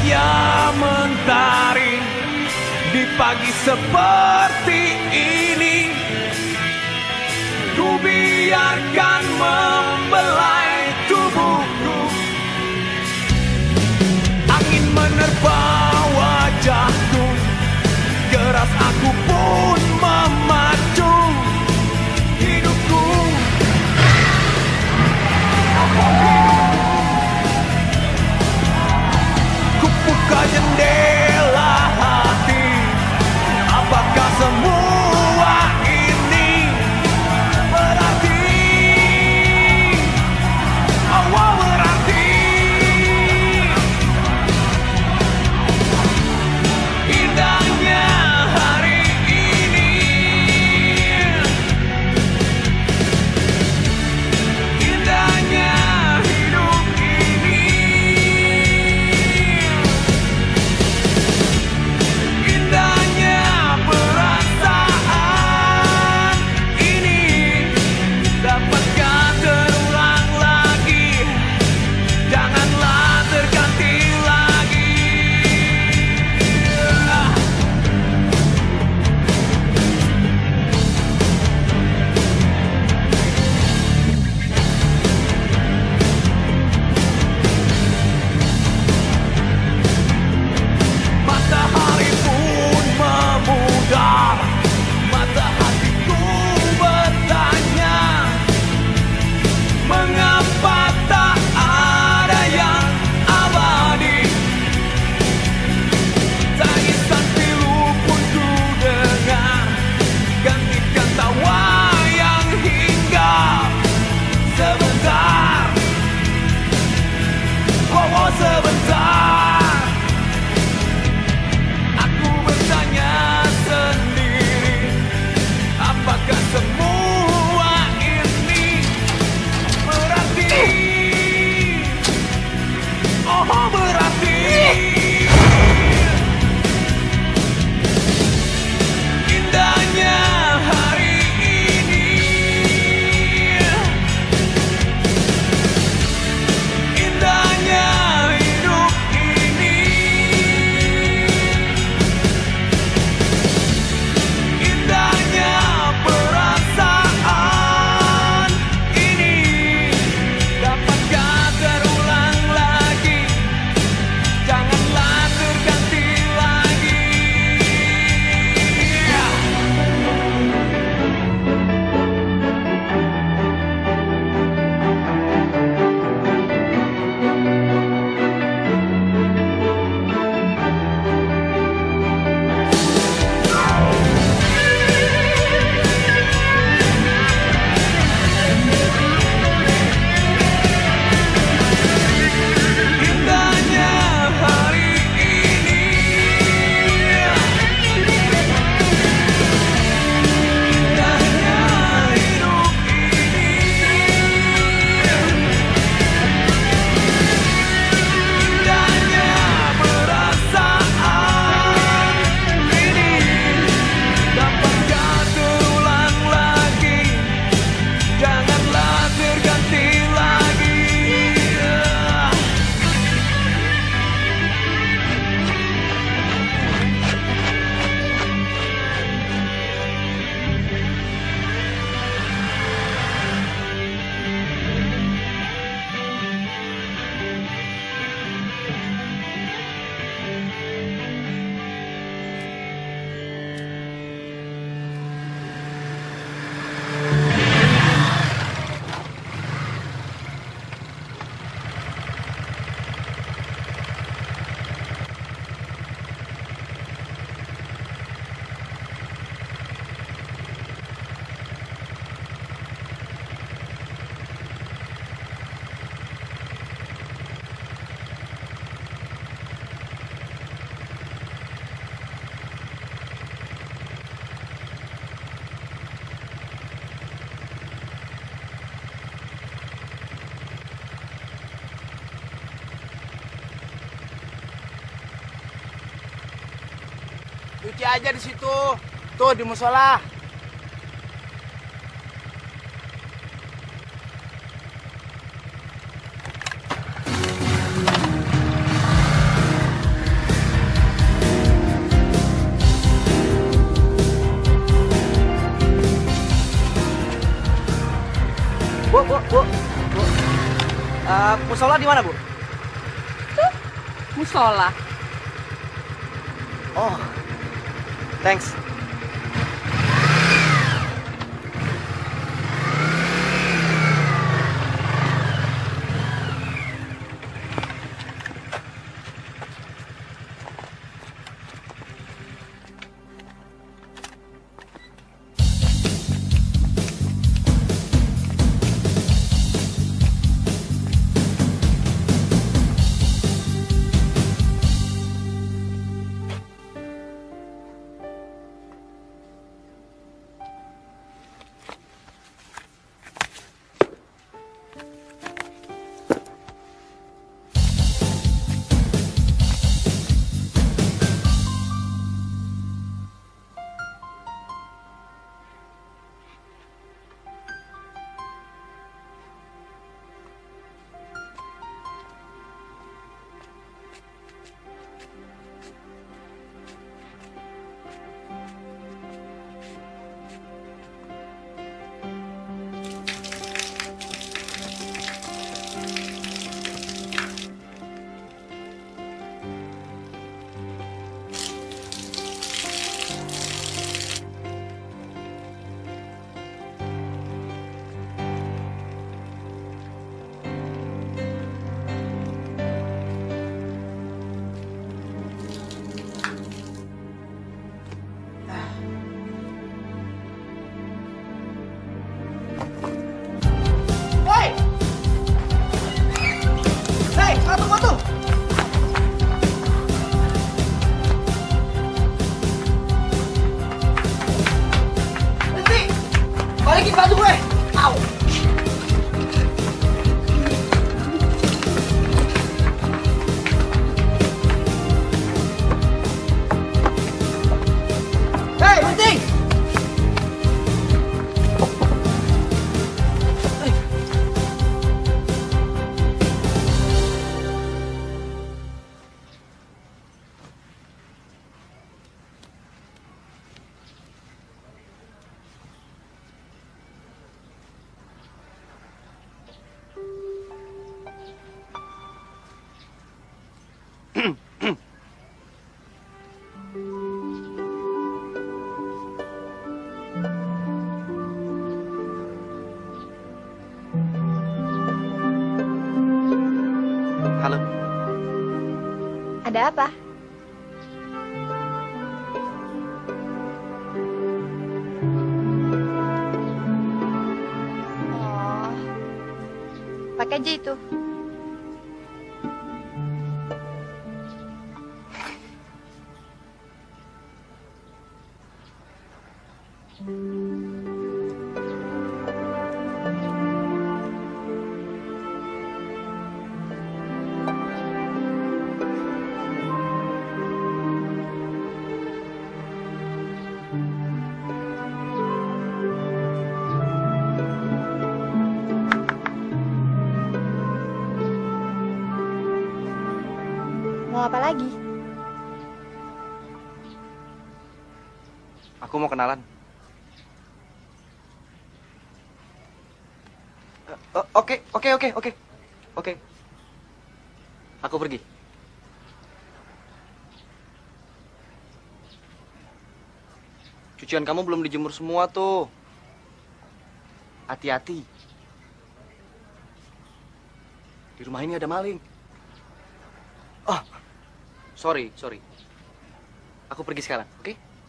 cahaya mentari di pagi seperti ini. Ku biarkan membelai tubuhku, angin menerpa wajahku, keras aku pun memacu hidupku. Ku buka jendela hati, apakah semua ini berarti? Oh, berarti indahnya hari ini, indahnya hidup ini, indahnya perasaan ini. Dapatkah terulang lagi? Janganlah terganti lagi. Matahari pun memudar, mata hatiku bertanya, mengapa tak ada yang abadi? Tangisan pilu pun ku dengar, gantikan tawa yang hinggap sebentar. Oh, sebentar. Aku bertanya sendiri, apakah semua ini berarti? Oh, berarti indahnya hari ini, indahnya hidup ini, indahnya perasaan ini. Dapatkah terulang lagi? Janganlah terganti lagi. Indahnya hari ini, indahnya hidup ini, indahnya perasaan ini. Dapatkah terulang lagi? Janganlah terganti lagi. Cuci aja di situ. Tuh di musola. Musola di mana, Bu? Tuh, musola. Oh, thanks. Balikin baju gue. Au. Hei, berhenti. Halo. Ada apa? Oh, pakai aja itu. Mau apa lagi? Aku mau kenalan. Oke. Aku pergi. Cucian kamu belum dijemur semua tuh. Hati-hati. Di rumah ini ada maling. Oh, sorry. Aku pergi sekarang, oke?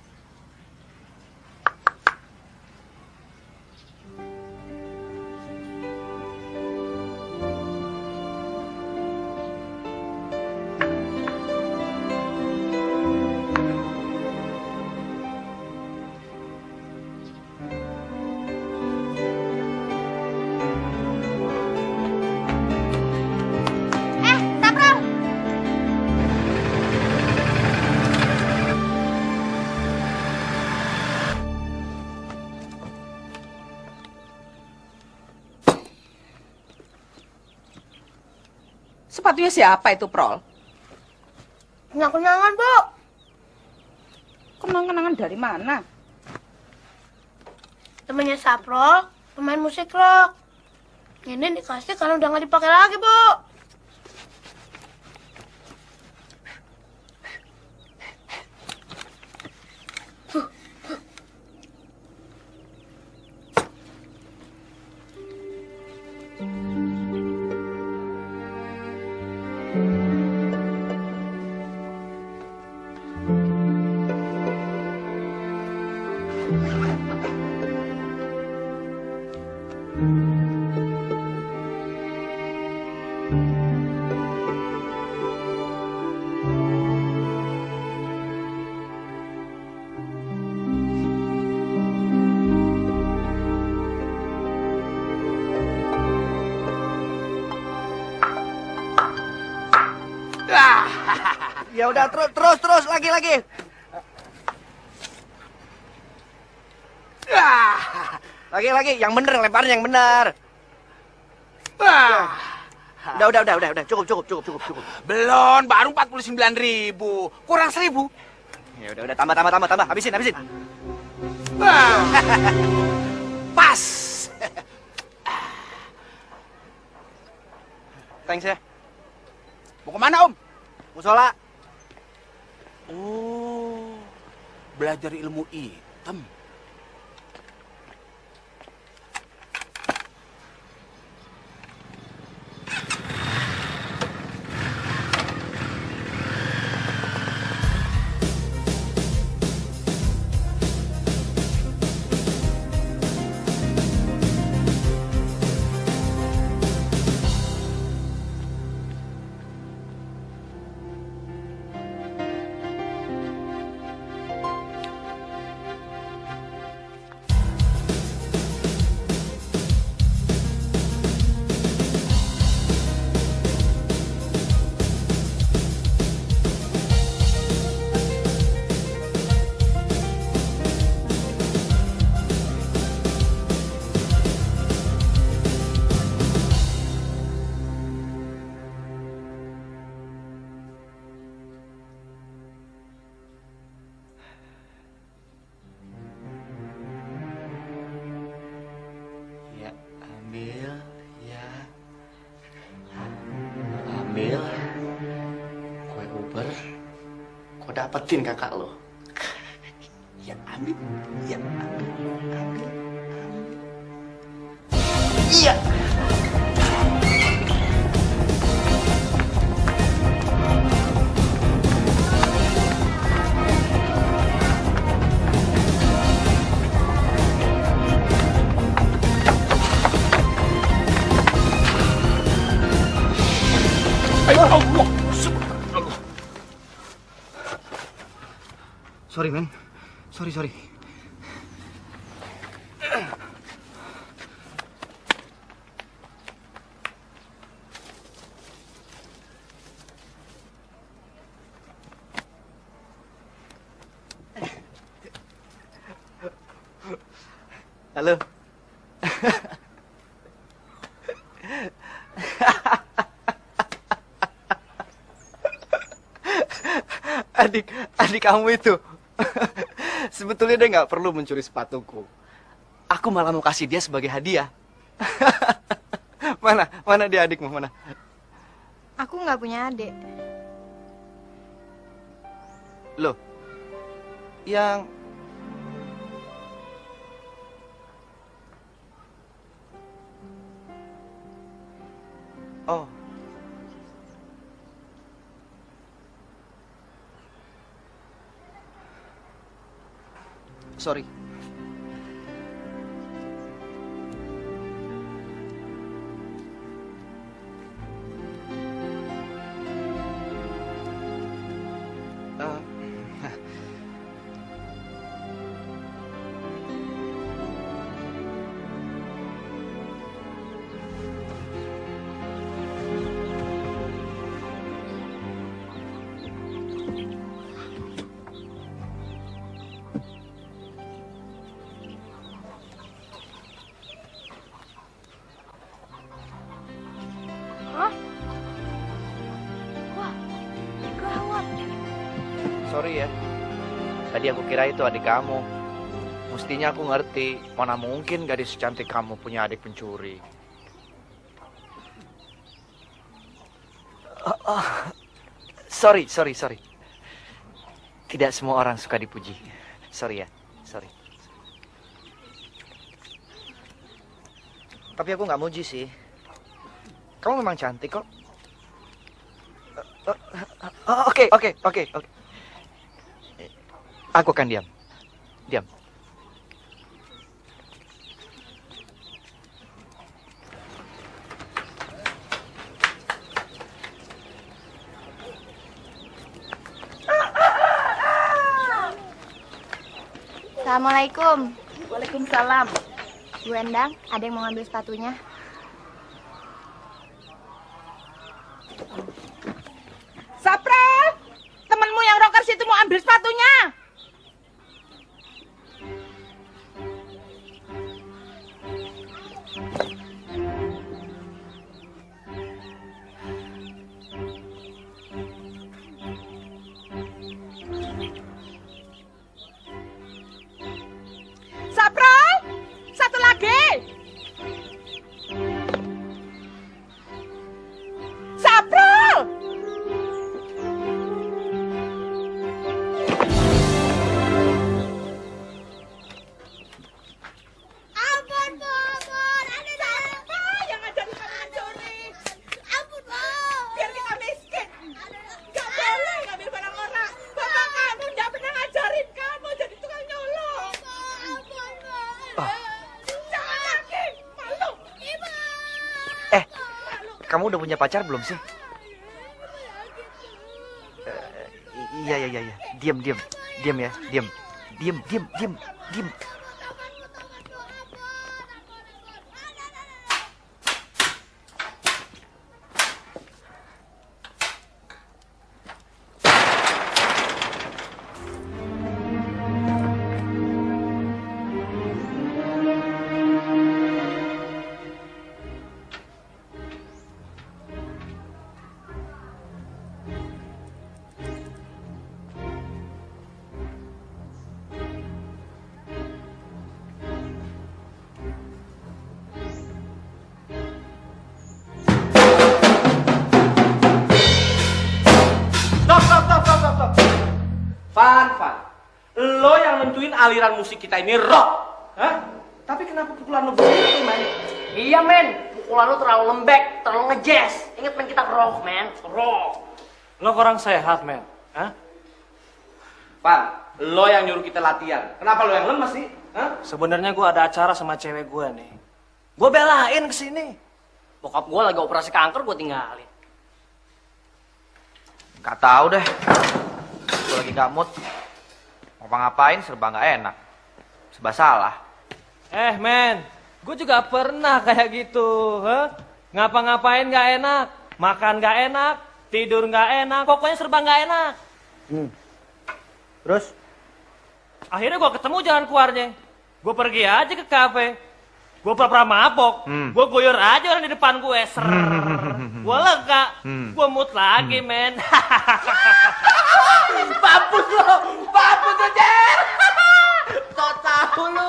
Saprol! Sepatunya siapa itu, Prol? Kenang-kenangan, Bu. Kenang-kenangan dari mana? Temennya Saprol, pemain musik rock. Ini dikasih karena udah nggak dipakai lagi, Bu. Ya udah terus lagi. Lagi yang bener lemparin yang bener. Udah cukup. Belum, baru 49.000. Kurang 1.000. Ya udah tambah habisin. Pas. Thanks ya. Mau kemana, Om? Musola. Oh, belajar ilmu hitam. Ambil kue Uber, kau dapetin kakak lo. Ya ambil. Iya. Allah. Sorry men. Sorry. Halo. Adik kamu itu. Sebetulnya dia nggak perlu mencuri sepatuku. Aku malah mau kasih dia sebagai hadiah. Mana dia adikmu, mana? Aku nggak punya adik. Loh, yang... Oh. Sorry. Sorry ya. Tadi aku kira itu adik kamu. Mestinya aku ngerti. Mana mungkin gadis secantik kamu punya adik pencuri. Sorry. Tidak semua orang suka dipuji. Sorry ya, sorry. Tapi aku nggak muji sih. Kamu memang cantik kok. Oke. Aku akan diam. Assalamualaikum. Waalaikumsalam. Bu Endang, ada yang mau ngambil sepatunya? Sapral, temenmu yang rockers itu mau ambil sepatunya. Sapral, satu lagi. Sapral. Ampun, Bu. Ada Yang ngajarin kamu mencuri. Ampun, Bu. Biar kita miskin. Gak boleh ngambil barang orang. Bapak kamu gak pernah ngajarin kamu jadi tukang nyolong. Ampun, Bu. Jangan lagi, malu. Ibu. Kamu udah punya pacar belum sih? Iya. Diam ya. Diam. Stop. Van. Lo yang nentuin aliran musik kita ini rock. Hah? Tapi kenapa pukulan lo begitu, men? Iya men, pukulan lu terlalu lembek, terlalu ngejazz. Ingat men, kita rock men, rock. Lo kurang sehat, men. Hah? Van, lo yang nyuruh kita latihan. Kenapa lo yang lemes sih? Hah? Sebenarnya gue ada acara sama cewek gue nih. Gue belain kesini. Bokap gue lagi operasi kanker, gue tinggalin. Gak tahu deh. Gue lagi gak mood. Mau ngapain serba gak enak. Serba salah. Men, gue juga pernah kayak gitu. Ngapa-ngapain gak enak, makan gak enak, tidur gak enak, pokoknya serba gak enak. Terus? Akhirnya gue ketemu jalan keluarnya. Gue pergi aja ke kafe. Gue pura-pura mabok. Gue guyur aja orang di depan gue. Gue lega. Gue mood lagi, men. Mampus lo, Jer. So tau lu.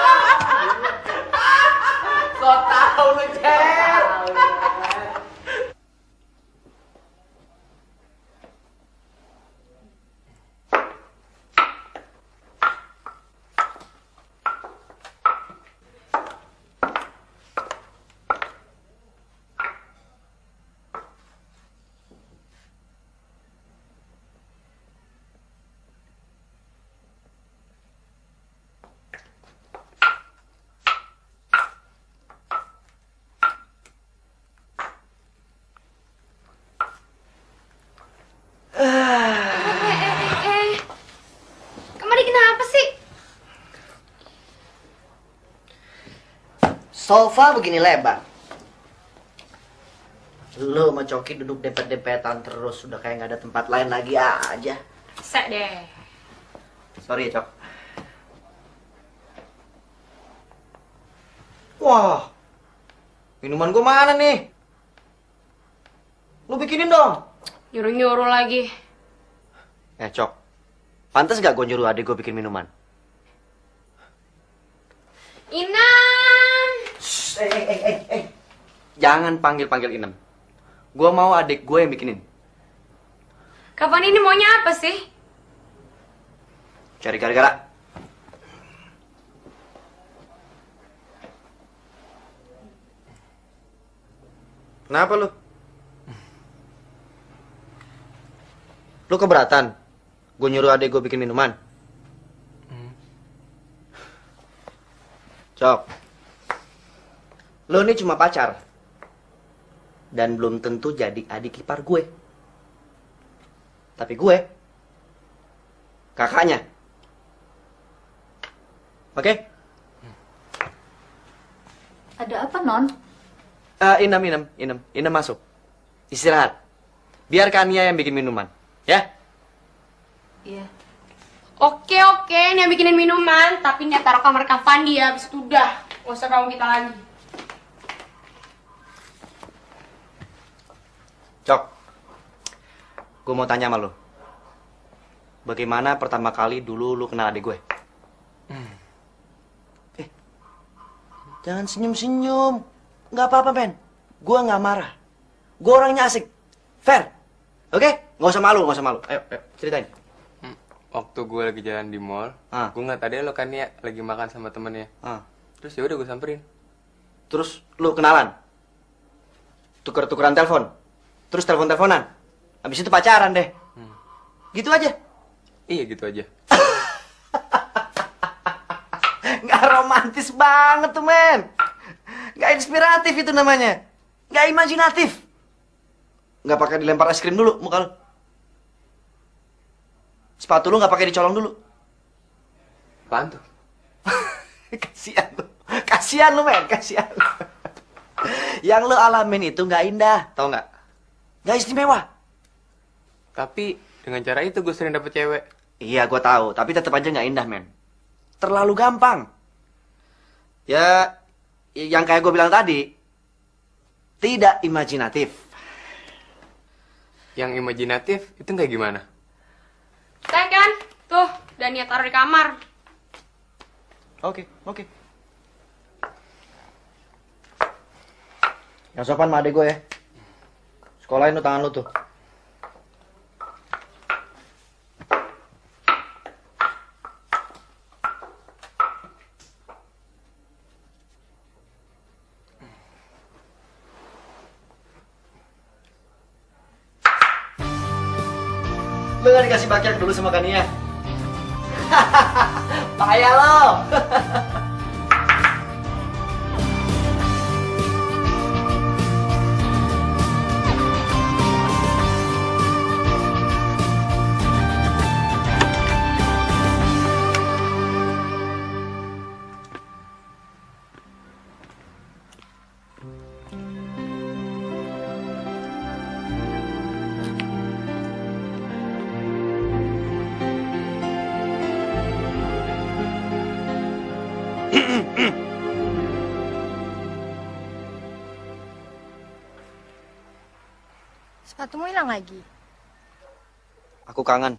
So tau lu, Jer. Kemari kenapa sih? Sofa begini lebar. Lu sama Coki duduk dempet-dempetan terus. Udah kayak nggak ada tempat lain lagi aja. Sek deh. Sorry ya, Cok. Wah, minuman gua mana nih? Lu bikinin dong. Nyuruh-nyuruh lagi. Cok. Pantas gak gue nyuruh adik gue bikin minuman? Inan. Jangan panggil-panggil Inem. Gua mau adik gue yang bikinin. Kapan ini maunya apa sih? Cari gara-gara. Kenapa lu? Lu keberatan? Gue nyuruh adik gue bikin minuman. Cok. Lu ini cuma pacar. Dan belum tentu jadi adik ipar gue. Tapi gue kakaknya. Oke? Ada apa, Non? Inem masuk. Istirahat. Biarkan Nia yang bikin minuman. Ya? Iya. Oke, ini yang bikinin minuman, tapi nih taruh kamar Kak Fandi ya, abis itu udah. Gak usah ganggu kita lagi. Cok. Gue mau tanya sama lu. Bagaimana pertama kali dulu lu kenal adik gue? Jangan senyum-senyum. Nggak apa-apa, men. Gue nggak marah. Gue orangnya asik. Fair. Oke? Nggak usah malu, Ayo, ceritain. Waktu gue lagi jalan di mall, gue ngeliat tadi lo kan ya lagi makan sama temennya. Terus ya udah gue samperin. Terus lu kenalan? Tuker-tukeran telepon? Terus telepon-teleponan? Habis itu pacaran deh. Gitu aja? Iya, gitu aja. Nggak romantis banget tuh, men. Nggak inspiratif itu namanya. Nggak imajinatif. Nggak pakai dilempar es krim dulu muka lu. Sepatu lu nggak pakai dicolong dulu. Apaan tuh? Kasian lu, men. Kasian lu. Yang lu alamin itu nggak indah, tau nggak? Nggak istimewa. Tapi dengan cara itu gue sering dapet cewek. Iya, gue tahu. Tapi tetap aja nggak indah, men. Terlalu gampang. Ya, yang kayak gue bilang tadi, tidak imajinatif. Yang imajinatif itu kayak gimana? Kayak kan? Tuh, Dania taruh di kamar. Oke. Yang sopan sama adek gue ya. Sekolahin lu tangan lu tuh. Lu gak dikasih bakiak dulu sama Kania? Payah lo. Sepatumu hilang lagi. Aku kangen.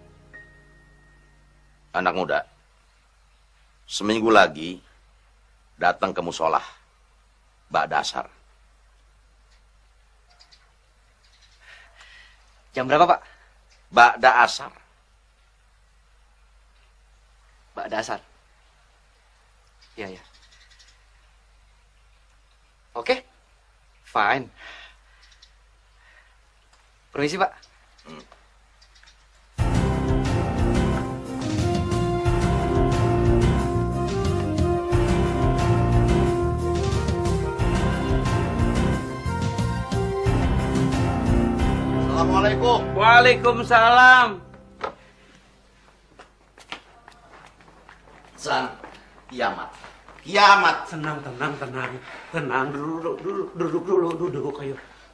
Anak muda, seminggu lagi datang ke musola ba'da asar. Jam berapa, Pak? Ba'da asar. Ba'da asar. Iya, iya. Oke. Fine. Permisi, Pak. Assalamualaikum. Waalaikumsalam. San, kiamat. Kiamat. Tenang. Tenang, duduk dulu, ayo.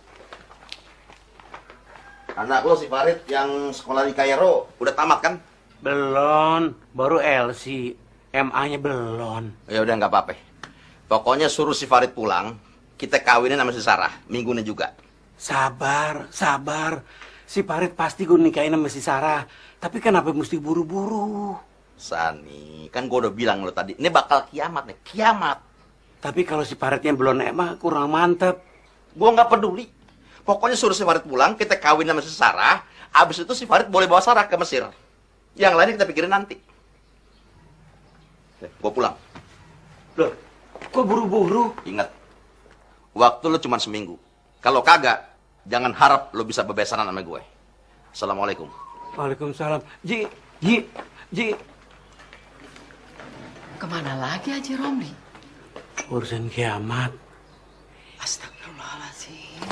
Anak lo si Farid yang sekolah di Kairo udah tamat kan? Belum, baru LC. MA-nya belum. Ya udah nggak apa-apa. Pokoknya suruh si Farid pulang, kita kawinin sama si Sarah, minggu ini juga. Sabar. Si Farid pasti gue nikahin sama si Sarah. Tapi kenapa mesti buru-buru? Sani, kan gue udah bilang lo tadi, ini bakal kiamat nih, kiamat. Tapi kalau si Faridnya belum emang kurang mantep. Gue nggak peduli. Pokoknya suruh si Farid pulang, kita kawin sama si Sarah. Abis itu si Farid boleh bawa Sarah ke Mesir. Yang lainnya kita pikirin nanti. Gue pulang. Loh, kok buru-buru? Ingat, waktu lo cuma seminggu. Kalau kagak, jangan harap lo bisa bebesanan sama gue. Assalamualaikum. Waalaikumsalam. Ji. Kemana lagi Haji Romli? Urusan kiamat. Astagfirullahaladzim.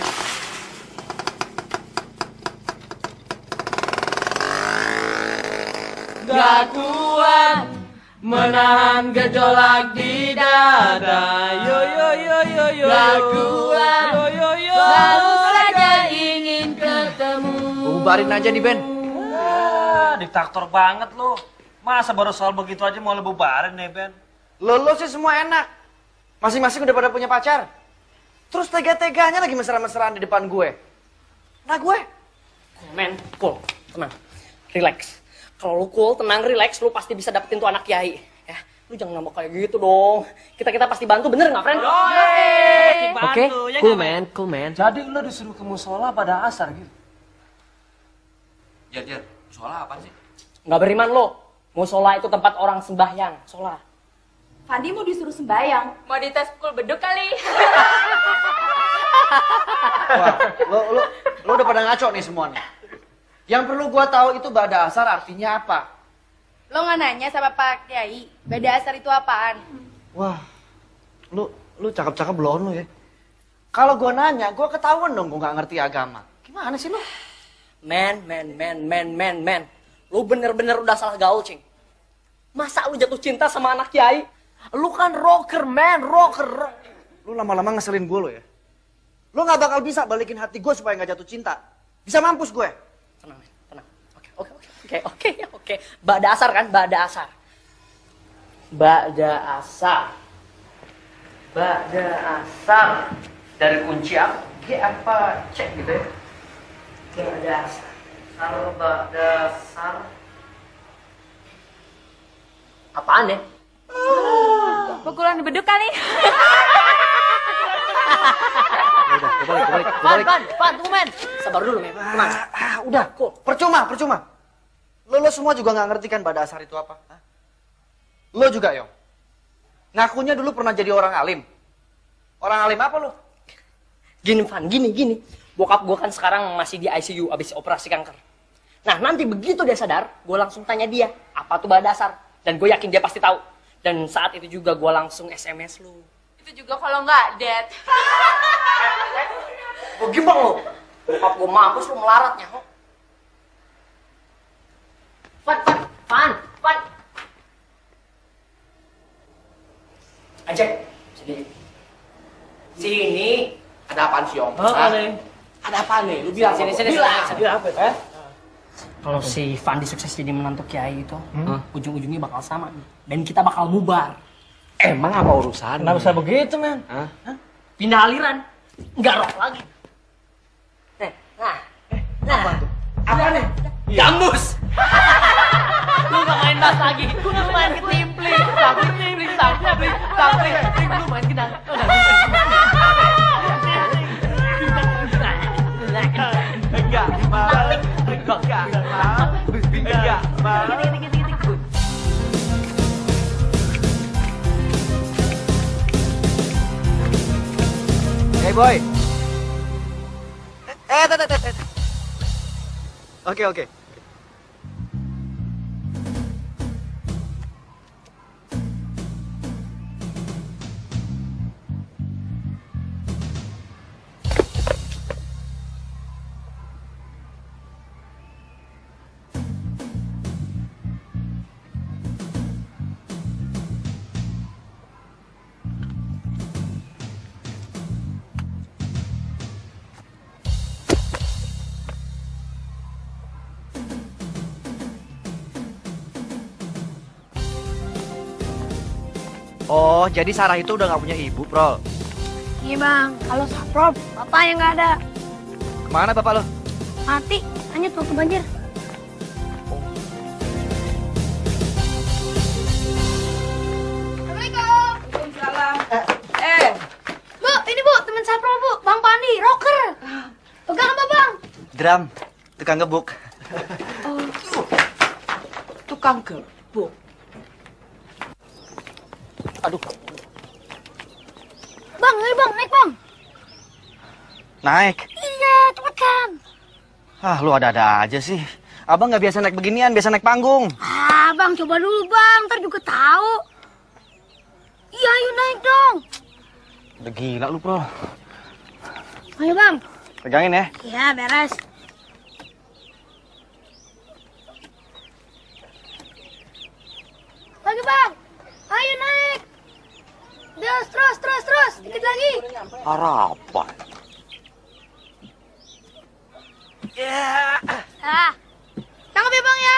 Gak kuat menahan gejolak di dada. Yo. Gak kuat, selalu saja ingin ketemu. Bubarin aja di band. Diktator banget lo. Masa baru soal begitu aja mau lo bubarin nih, Ben? Lo sih semua enak. Masing-masing udah pada punya pacar. Terus tega-teganya lagi mesra-mesraan di depan gue. Nah gue? Cool, tenang, relax. Kalau lu cool, tenang, relax, lu pasti bisa dapetin tuh anak kiai. Ya, lu jangan ngambek kayak gitu dong. Kita pasti bantu, bener nggak, friend? Oke, cool man. Jadi lo disuruh ke musola pada asar gitu? Jar, musola apa sih? Nggak beriman lo. Musola itu tempat orang sembahyang, sholat. Fandi mau disuruh sembayang. Mau dites pukul beduk kali. Wah, lo udah pada ngaco nih semua nih. Yang perlu gua tahu itu ba'da asar artinya apa? Lo nggak nanya sama Pak Kiai, ba'da asar itu apaan? Wah, lu cakep-cakep belum lu ya? Kalau gua nanya, gua ketahuan dong gua nggak ngerti agama. Gimana sih lu? Man. Lu bener-bener udah salah gaul, Cing. Masa lu jatuh cinta sama anak kiai? Lu kan rocker, man, rocker. Lu lama-lama ngeselin gue lo ya. Lu nggak bakal bisa balikin hati gue supaya nggak jatuh cinta. Bisa mampus gue. Tenang. Oke. Ba'da asar kan? Ba'da asar. Dari kunci apa? G apa? Cek gitu ya. Ba'da asar. Ba'da asar. Apaan ya? Pukulan di beduk kali. Kebalik. Fan, tunggu men. Sabar dulu men. Tenang. Udah, percuma. Lo semua juga nggak ngerti kan ba'da asar itu apa? Hah? Lo juga, Yong. Ngakunya dulu pernah jadi orang alim. Orang alim apa lo? Gini, Fan, gini. Bokap gue kan sekarang masih di ICU abis operasi kanker. Nah, nanti begitu dia sadar, gue langsung tanya dia, apa tuh ba'da asar? Dan gue yakin dia pasti tahu. Dan saat itu juga gue langsung SMS lu. Itu juga kalau nggak dead. Gue gimbal lo. Bokap gue mampus lu melaratnya. Fan. Ajak. Sini. Ada apaan sih, Om? Ada apa nih? Lu bilang sini. Bilang apa? Kalau si Fandi sukses jadi menantu kiai itu, ujung-ujungnya bakal sama nih. Dan kita bakal bubar. Emang apa urusan? Kenapa bisa begitu, men? Pindah aliran. Nggak rock lagi. Nah. Apa tuh? Apa nih? Gambus. Lu gak main tas lagi. Lu main ketimpling. Sampling. Lu main gendang. Enggak mau. Hey boy. Oke. Oh, jadi Sarah itu udah gak punya ibu, Prol? Iya bang, kalau Saprol, bapaknya nggak ada. Kemana bapak lo? Mati, hanya waktu banjir. Assalamualaikum. Waalaikumsalam. Bu, ini bu, teman Saprol bu, Bang Pandi, rocker. Pegang apa bang? Drum, tukang gebuk. Tukang gebuk. Aduh. Bang, ayo bang, naik bang. Naik. Iya, cepetan. Lu ada-ada aja sih. Abang nggak biasa naik beginian, biasa naik panggung. Bang, coba dulu bang, ntar juga tahu. Iya, ayo naik dong. Udah gila lu, Bro. Ayo bang. Pegangin ya. Iya, beres. Lagi bang, ayo naik. Terus, dikit lagi. Harapan. Tangkap ya bang ya.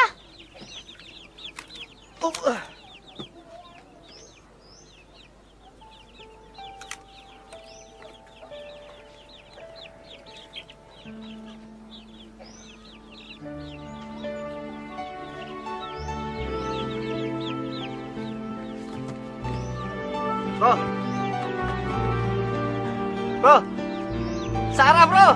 Bro. Sarah, bro.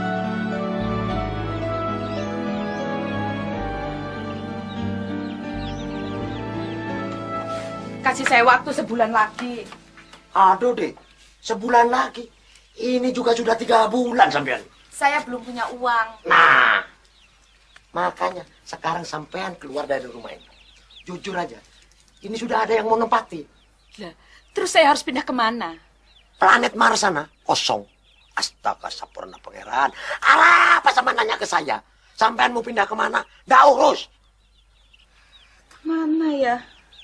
Kasih saya waktu sebulan lagi. Aduh, Dek. Sebulan lagi. Ini juga sudah 3 bulan sampean. Saya belum punya uang. Nah, makanya sekarang sampean keluar dari rumah ini. Jujur aja, ini sudah ada yang mau nempati. Lah, terus saya harus pindah kemana? Planet Mars sana kosong. Astaga, sampurna pangeran. Alah, apa sama nanya ke saya? Sampean mau pindah kemana? Nggak urus. Kemana ya?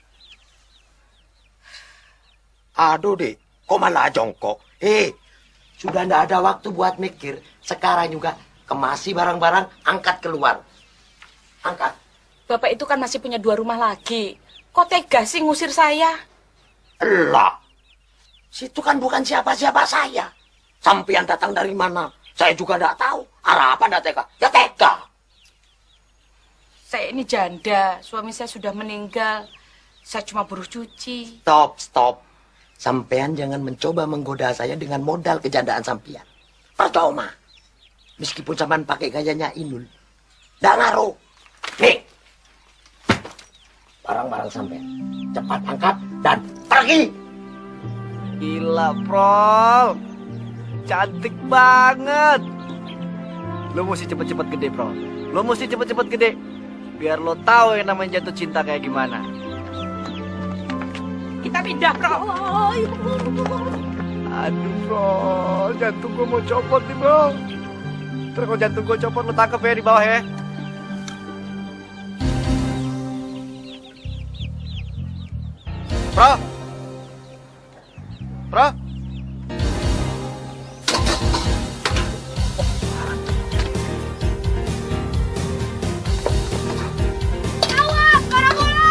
Aduh, Dek. Kok malah jongkok? Sudah nggak ada waktu buat mikir. Sekarang juga kemasi barang-barang, angkat keluar. Angkat. Bapak itu kan masih punya 2 rumah lagi. Kok tega sih ngusir saya? Lah, situ kan bukan siapa-siapa saya. Sampean datang dari mana? Saya juga nggak tahu. Arah apa nggak tega? Ya tega. Saya ini janda, suami saya sudah meninggal. Saya cuma buruh cuci. Stop. Sampean jangan mencoba menggoda saya dengan modal kejandaan sampean. Percuma. Meskipun sampean pakai gayanya Inul. Nggak ngaruh. Nih. Barang-barang sampean. Cepat angkat dan pergi. Gila, Prol. Cantik banget. Lo mesti cepet-cepet gede, Prol. Lo mesti cepet-cepet gede. Biar lo tahu yang namanya jatuh cinta kayak gimana. Kita pindah, Bro. Aduh, Bro. Jantung gue mau copot nih, Bro. Terus kalau jantung gue copot, lo tangkap ya di bawah ya. Bro. Awas, para bola.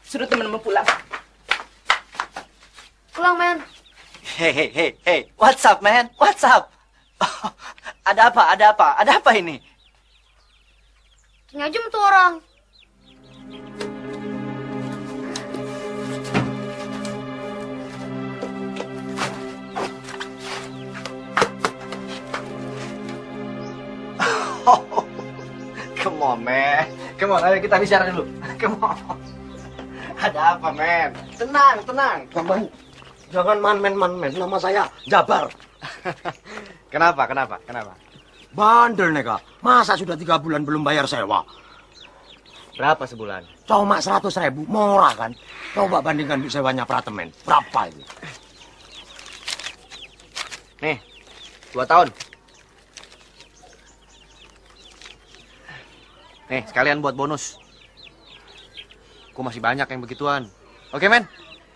Suruh temen-temen pulang. Pulang, men. Hey, what's up, man? What's up? Ada apa ini? Tanya aja sama tuh orang. Come on, man. Come on, ayo kita bicara dulu. Come on. Ada apa, man? Tenang. Jangan man, nama saya Jabar. Kenapa? Bandel nega, masa sudah 3 bulan belum bayar sewa? Berapa sebulan? Cuma 100.000, murah kan? Coba bandingkan di sewanya apartemen, berapa itu? Nih, 2 tahun. Nih, sekalian buat bonus. Aku masih banyak yang begituan. Oke, men?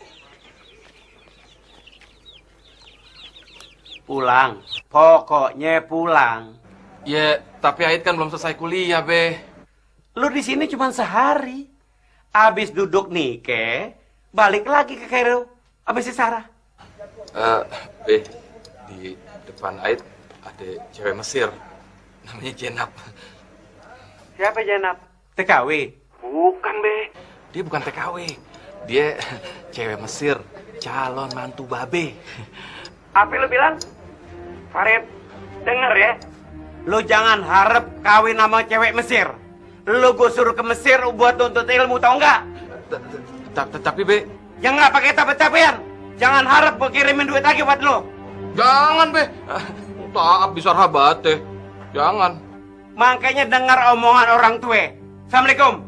Pulang. Pokoknya pulang. Ya, tapi Ait kan belum selesai kuliah, Be. Lu di sini cuma sehari. Abis duduk nikah, balik lagi ke Kairo. Abis si Sarah. Be, di depan Ait ada cewek Mesir. Namanya Jenab. Siapa Jenab? TKW? Bukan, Be. Dia bukan TKW. Dia cewek Mesir. Calon mantu Babe. Apa lu bilang? Farid, denger ya. Lu jangan harap kawin sama cewek Mesir. Lu gue suruh ke Mesir buat nuntut ilmu, tau nggak? Tapi, Be. Yang nggak pakai tapi-tapian. Jangan harap gue kirimin duit lagi buat lu. Jangan, Be. Tak bisa rabat deh. Jangan. Makanya dengar omongan orang tua. Assalamualaikum.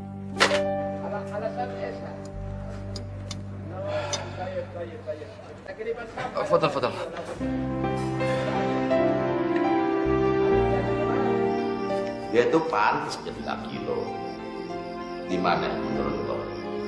Foto. Dia tuh pantas jadi laki lo. Di mana menurut lo?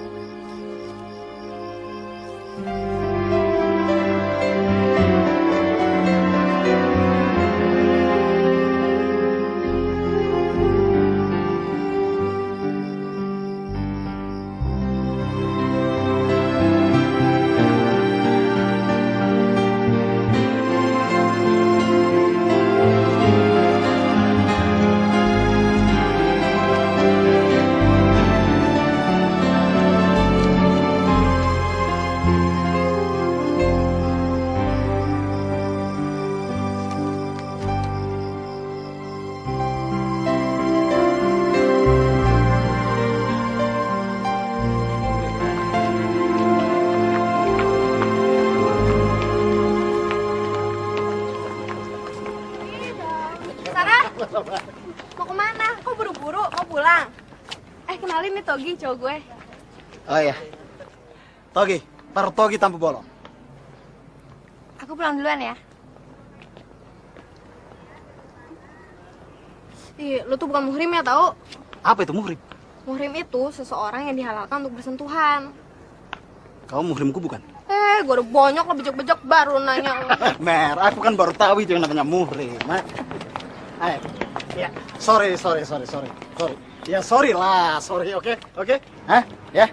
Mau kemana? Kok buru-buru? Mau pulang? Kenalin nih Togi, cowok gue. Oh iya. Togi, Pak Togi Tampu Bolong. Aku pulang duluan ya. Ih, lu tuh bukan muhrim ya, tau? Apa itu muhrim? Muhrim itu seseorang yang dihalalkan untuk bersentuhan. Kamu muhrimku bukan? Gue udah bonyok lo bejek-bejek baru nanya. Mer, aku kan baru tahu itu yang namanya muhrim. Ya, sorry. Ya sorry lah, oke? Hah? Ya?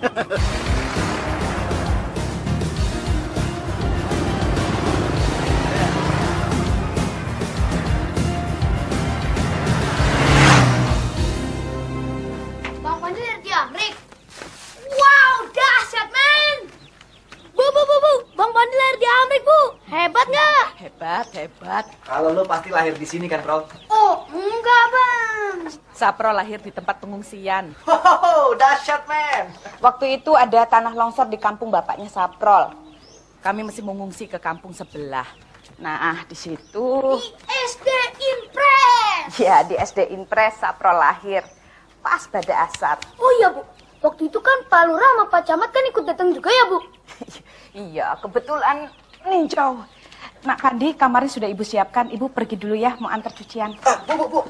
Bang Panji dari Amrik. Wow, dahsyat, men. Bu. Bang Panji lahir di Amrik, Bu. Hebat nggak? Hebat. Kalau lo pasti lahir di sini kan, Bro? Oh, enggak, Bang. Sapro lahir di tempat pengungsian. Dahsyat, men. Waktu itu ada tanah longsor di kampung bapaknya Saprol. Kami mesti mengungsi ke kampung sebelah. Nah, di situ. Di SD Impres. Ya, di SD Impres Saprol lahir. Pas pada asar. Oh iya, Bu. Waktu itu kan Pak Lurah sama Pak Camat kan ikut datang juga ya, Bu? Iya, kebetulan ninjau. Nak Kandi, kamarnya sudah Ibu siapkan. Ibu pergi dulu ya, mau antar cucian. Bu.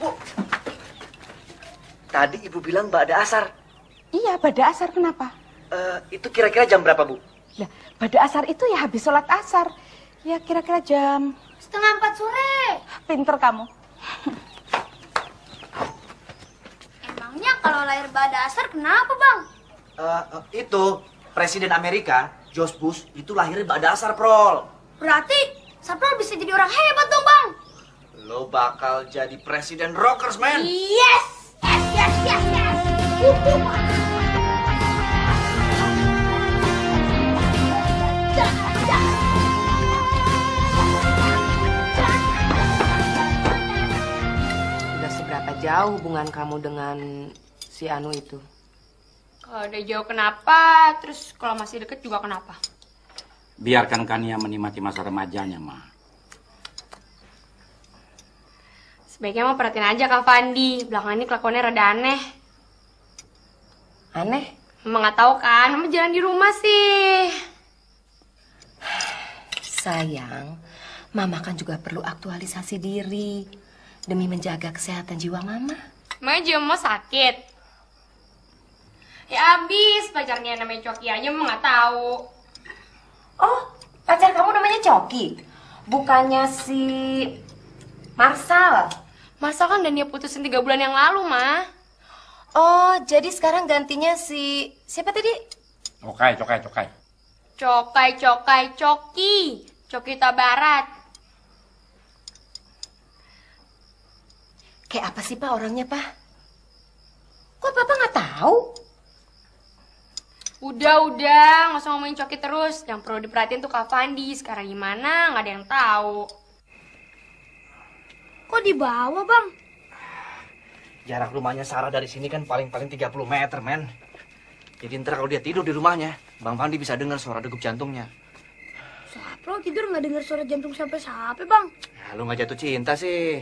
Tadi Ibu bilang pada asar. Iya, pada asar. Kenapa? Itu kira-kira jam berapa, Bu? Lah, pada asar itu ya habis sholat asar. Ya, kira-kira jam 3:30 sore. Pinter kamu. Emangnya kalau lahir pada asar kenapa, Bang? Itu Presiden Amerika, George Bush, itu lahirnya Mbak Dasar, Prol. Berarti Saprol bisa jadi orang hebat dong, Bang. Lo bakal jadi presiden rockers, man. Yes! Yes, yes, yes, yes! Udah seberapa jauh hubungan kamu dengan si Anu itu? Kalau udah jauh kenapa, terus kalau masih deket juga kenapa? Biarkan Kania menikmati masa remajanya, Ma. Sebaiknya mau perhatiin aja Kak Fandi. Belakangan ini kelakuannya rada aneh. Aneh? Mama nggak tahu kan, Mama jalan di rumah sih. Sayang, Mama kan juga perlu aktualisasi diri demi menjaga kesehatan jiwa Mama. Emangnya jiwa Mama sakit? Ya abis, pacarnya namanya Coki aja Mama nggak tahu. Oh, pacar kamu namanya Coki? Bukannya si Marsal? Marsal kan dan dia putusin 3 bulan yang lalu, Ma. Oh, jadi sekarang gantinya si... Siapa tadi? Cokai. Coki Barat. Kayak apa sih, Pak, orangnya, Pak? Kok Papa nggak tahu? Udah, nggak usah ngomongin Coki terus. Yang perlu diperhatiin tuh Kak Fandi. Sekarang gimana, nggak ada yang tahu. Kok di bawah, Bang? Jarak rumahnya Sarah dari sini kan paling-paling 30 meter, men. Jadi ntar kalau dia tidur di rumahnya, Bang Fandi bisa dengar suara degup jantungnya. Saprol tidur nggak dengar suara jantung sampai, Bang. Nah, lu nggak jatuh cinta sih.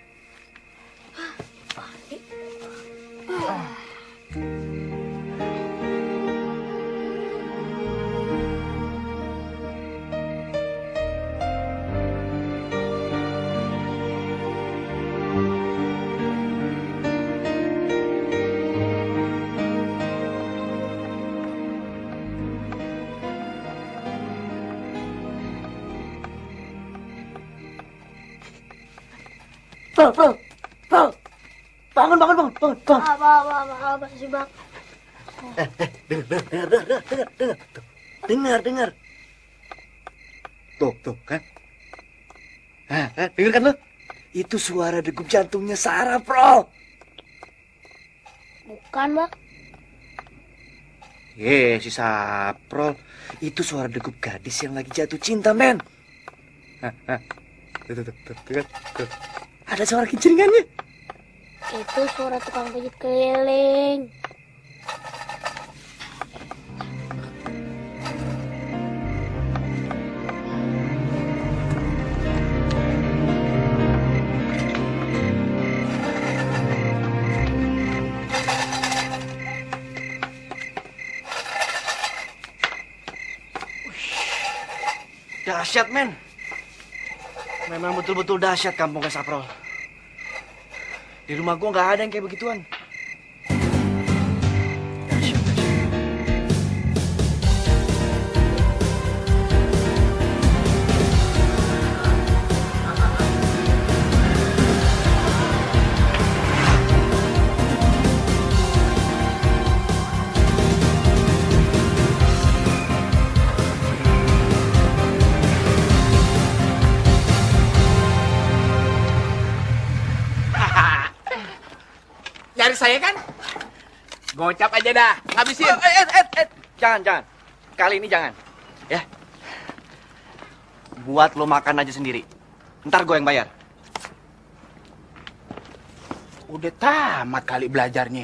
Bang. Bangun. Apa sih, Bang? Dengar. Tuh kan. Dengar kan lo? Itu suara degup jantungnya Sarah, Pro. Bukan, Bang. Si Saprol. Itu suara degup gadis yang lagi jatuh cinta, men. Tuh. Ada suara kincringannya. Itu suara tukang pijit keliling. Dahsyat, men. Memang betul-betul dahsyat kampungnya Saprol. Di rumah gua nggak ada yang kayak begituan. Dahsyat. Nyari saya kan? Gocap aja dah, ngabisin. Jangan. Kali ini jangan. Ya. Buat lo makan aja sendiri. Ntar gue yang bayar. Udah tamat kali belajarnya.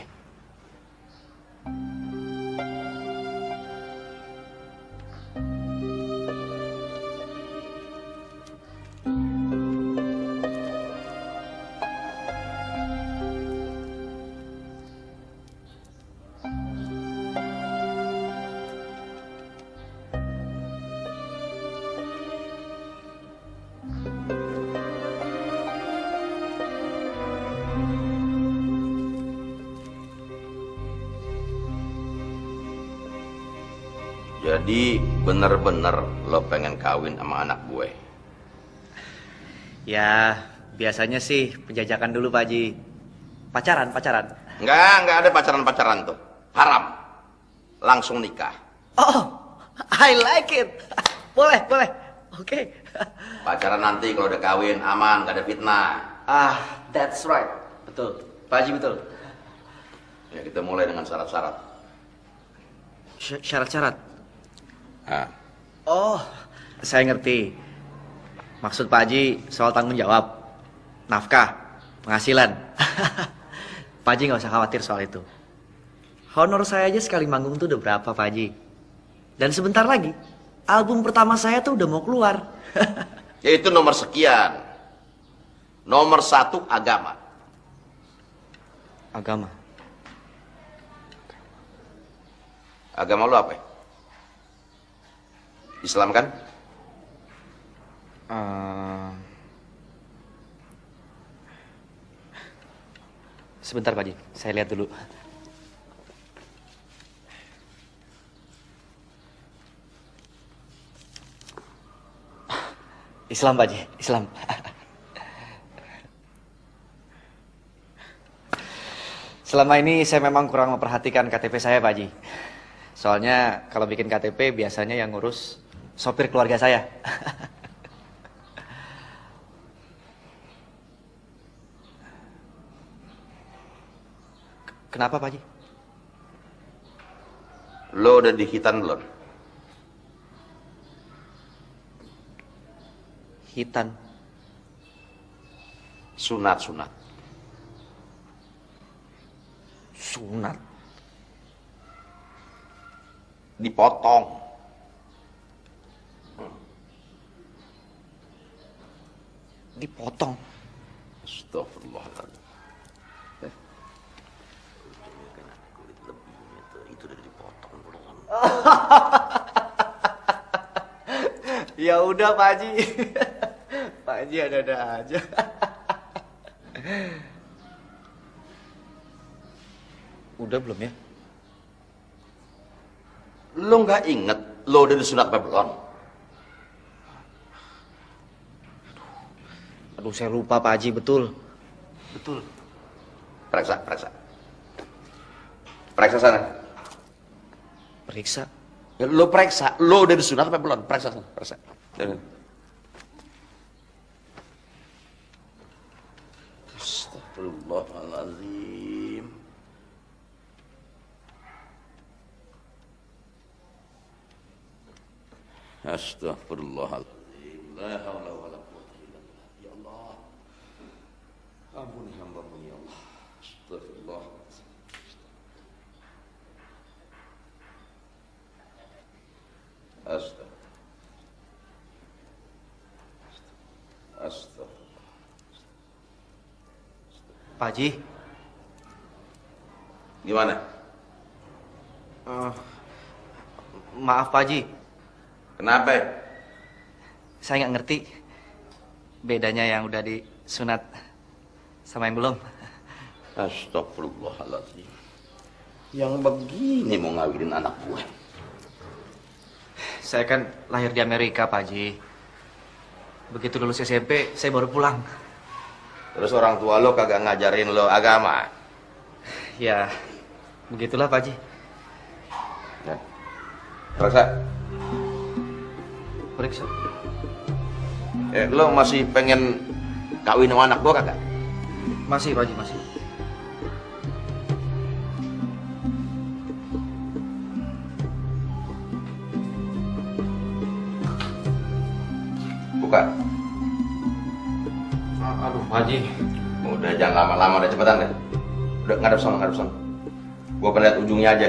Jadi bener-bener lo pengen kawin sama anak gue? Ya, biasanya sih penjajakan dulu, Pak Haji. Pacaran. Enggak ada pacaran-pacaran tuh. Haram. langsung nikah. Oh, I like it. Boleh, boleh. Oke. Pacaran nanti kalau udah kawin aman, gak ada fitnah. Ah, that's right. Betul. Pak Haji betul. Ya kita mulai dengan syarat-syarat. Syarat-syarat? Ah. Oh, saya ngerti. Maksud Pak Haji soal tanggung jawab, nafkah, penghasilan. Pak Haji nggak usah khawatir soal itu. Honor saya aja sekali manggung tuh udah berapa, Pak Haji? Dan sebentar lagi, album pertama saya tuh udah mau keluar. Yaitu nomor sekian. Nomor 1 agama. Agama? Agama lu apa? Islam kan? Sebentar Pak Haji, saya lihat dulu. Islam Pak Haji, Islam. Selama ini saya memang kurang memperhatikan KTP saya Pak Haji. Soalnya kalau bikin KTP biasanya yang ngurus sopir keluarga saya. Kenapa Pak Haji? Lo udah di hitan belum? Hitan? Sunat. Sunat? Dipotong. Dipotong? Astagfirullahaladzim. Ya udah Pak Haji. Pak Haji ada-ada aja. Udah belum ya? Lo nggak inget lo udah disunat apa belum? Aduh saya lupa Pak Haji, betul. Betul. Periksa. Periksa sana. Periksa? Ya, lo periksa, lo udah disunat apa belum? Periksa sana, periksa. Astagfirullahaladzim. Astagfirullahaladzim. La haula wala quwwata illa billah. Ya Allah. Ampuni hamba-Mu ya Allah. Astagfirullah. Astagfirullah. Pak Haji. Gimana? Maaf Pak Haji. Kenapa? Saya nggak ngerti bedanya yang udah disunat sama yang belum. Astagfirullahaladzim. Yang begini mau ngawinin anak gue. Saya kan lahir di Amerika Pak Haji. Begitu lulus SMP, saya baru pulang. Terus orang tua lo kagak ngajarin lo agama? Ya, begitulah Pak Haji. Ya. Periksa. Periksa. Lo masih pengen kawin sama anak gua kagak? Masih Pak Haji, masih. Buka. Aduh Pak Haji. Udah jangan lama-lama, udah cepetan deh. Udah ngadep sana. Gua pengen lihat ujungnya aja.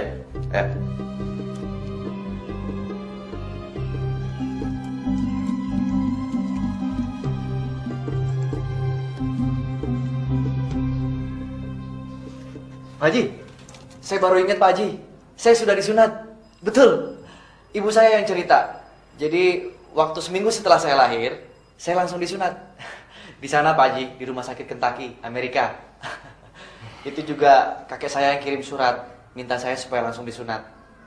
Pak Haji, saya baru ingat Pak Haji. Saya sudah disunat. Betul. Ibu saya yang cerita. Jadi waktu seminggu setelah saya lahir, saya langsung disunat. Di sana Pak Haji, di rumah sakit Kentucky, Amerika. Itu juga kakek saya yang kirim surat, minta saya supaya langsung disunat.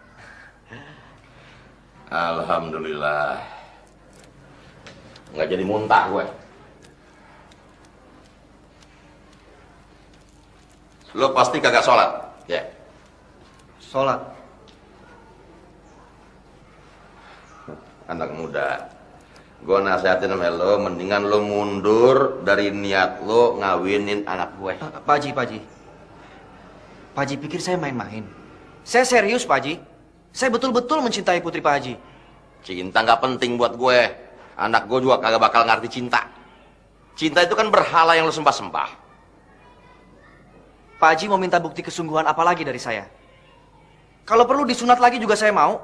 Alhamdulillah. Nggak jadi muntah gue. Lo pasti kagak sholat, ya? Sholat? Anak muda, gue nasihatin sama lo, mendingan lo mundur dari niat lo ngawinin anak gue. Pak Haji, Pak Haji pikir saya main-main. Saya serius, Pak Haji. Saya betul-betul mencintai putri Pak Haji. Cinta nggak penting buat gue. Anak gue juga kagak bakal ngerti cinta. Cinta itu kan berhala yang lo sembah-sembah. Pak Haji mau minta bukti kesungguhan apa lagi dari saya? Kalau perlu disunat lagi juga saya mau.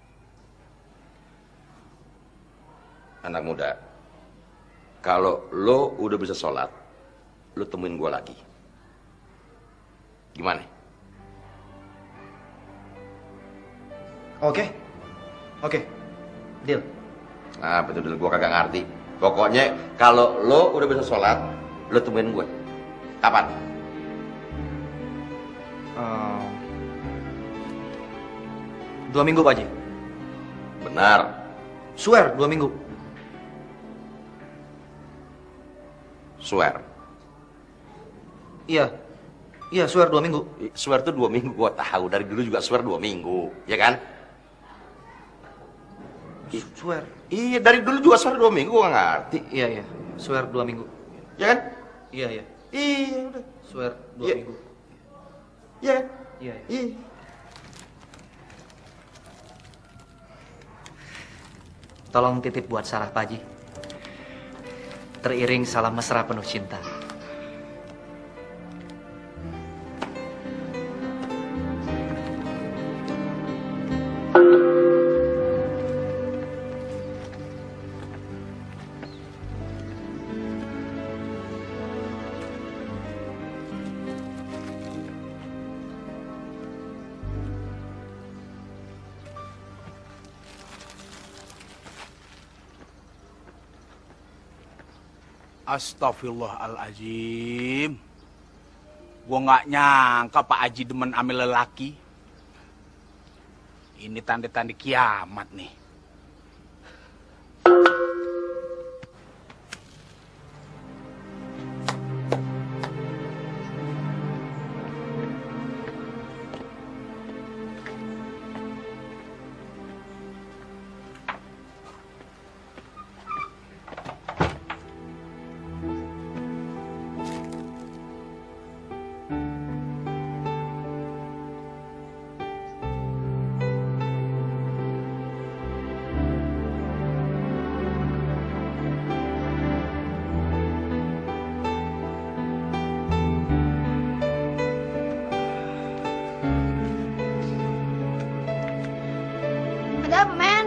Anak muda, kalau lo udah bisa sholat, lo temuin gue lagi. Gimana? Oke. Deal. Nah, betul gue kagak ngerti. Pokoknya kalau lo udah bisa sholat, lo temuin gue. Kapan? 2 minggu, Pak Haji. Benar. Swear, 2 minggu. Swear. Iya, swear 2 minggu. Swear tuh 2 minggu, gue tahu. Dari dulu juga swear 2 minggu, ya kan? Swear. Iya, dari dulu juga swear 2 minggu, gue ngerti. Iya, swear 2 minggu. Ya kan? Iya. Iya, udah. Swear 2 minggu. Iya kan? Iya. Tolong titip buat Sarah, Pak Haji. Teriring salam mesra penuh cinta. Astagfirullahaladzim. Gua nggak nyangka Pak Haji demen ambil lelaki. Ini tanda-tanda kiamat nih. Ada apa, men?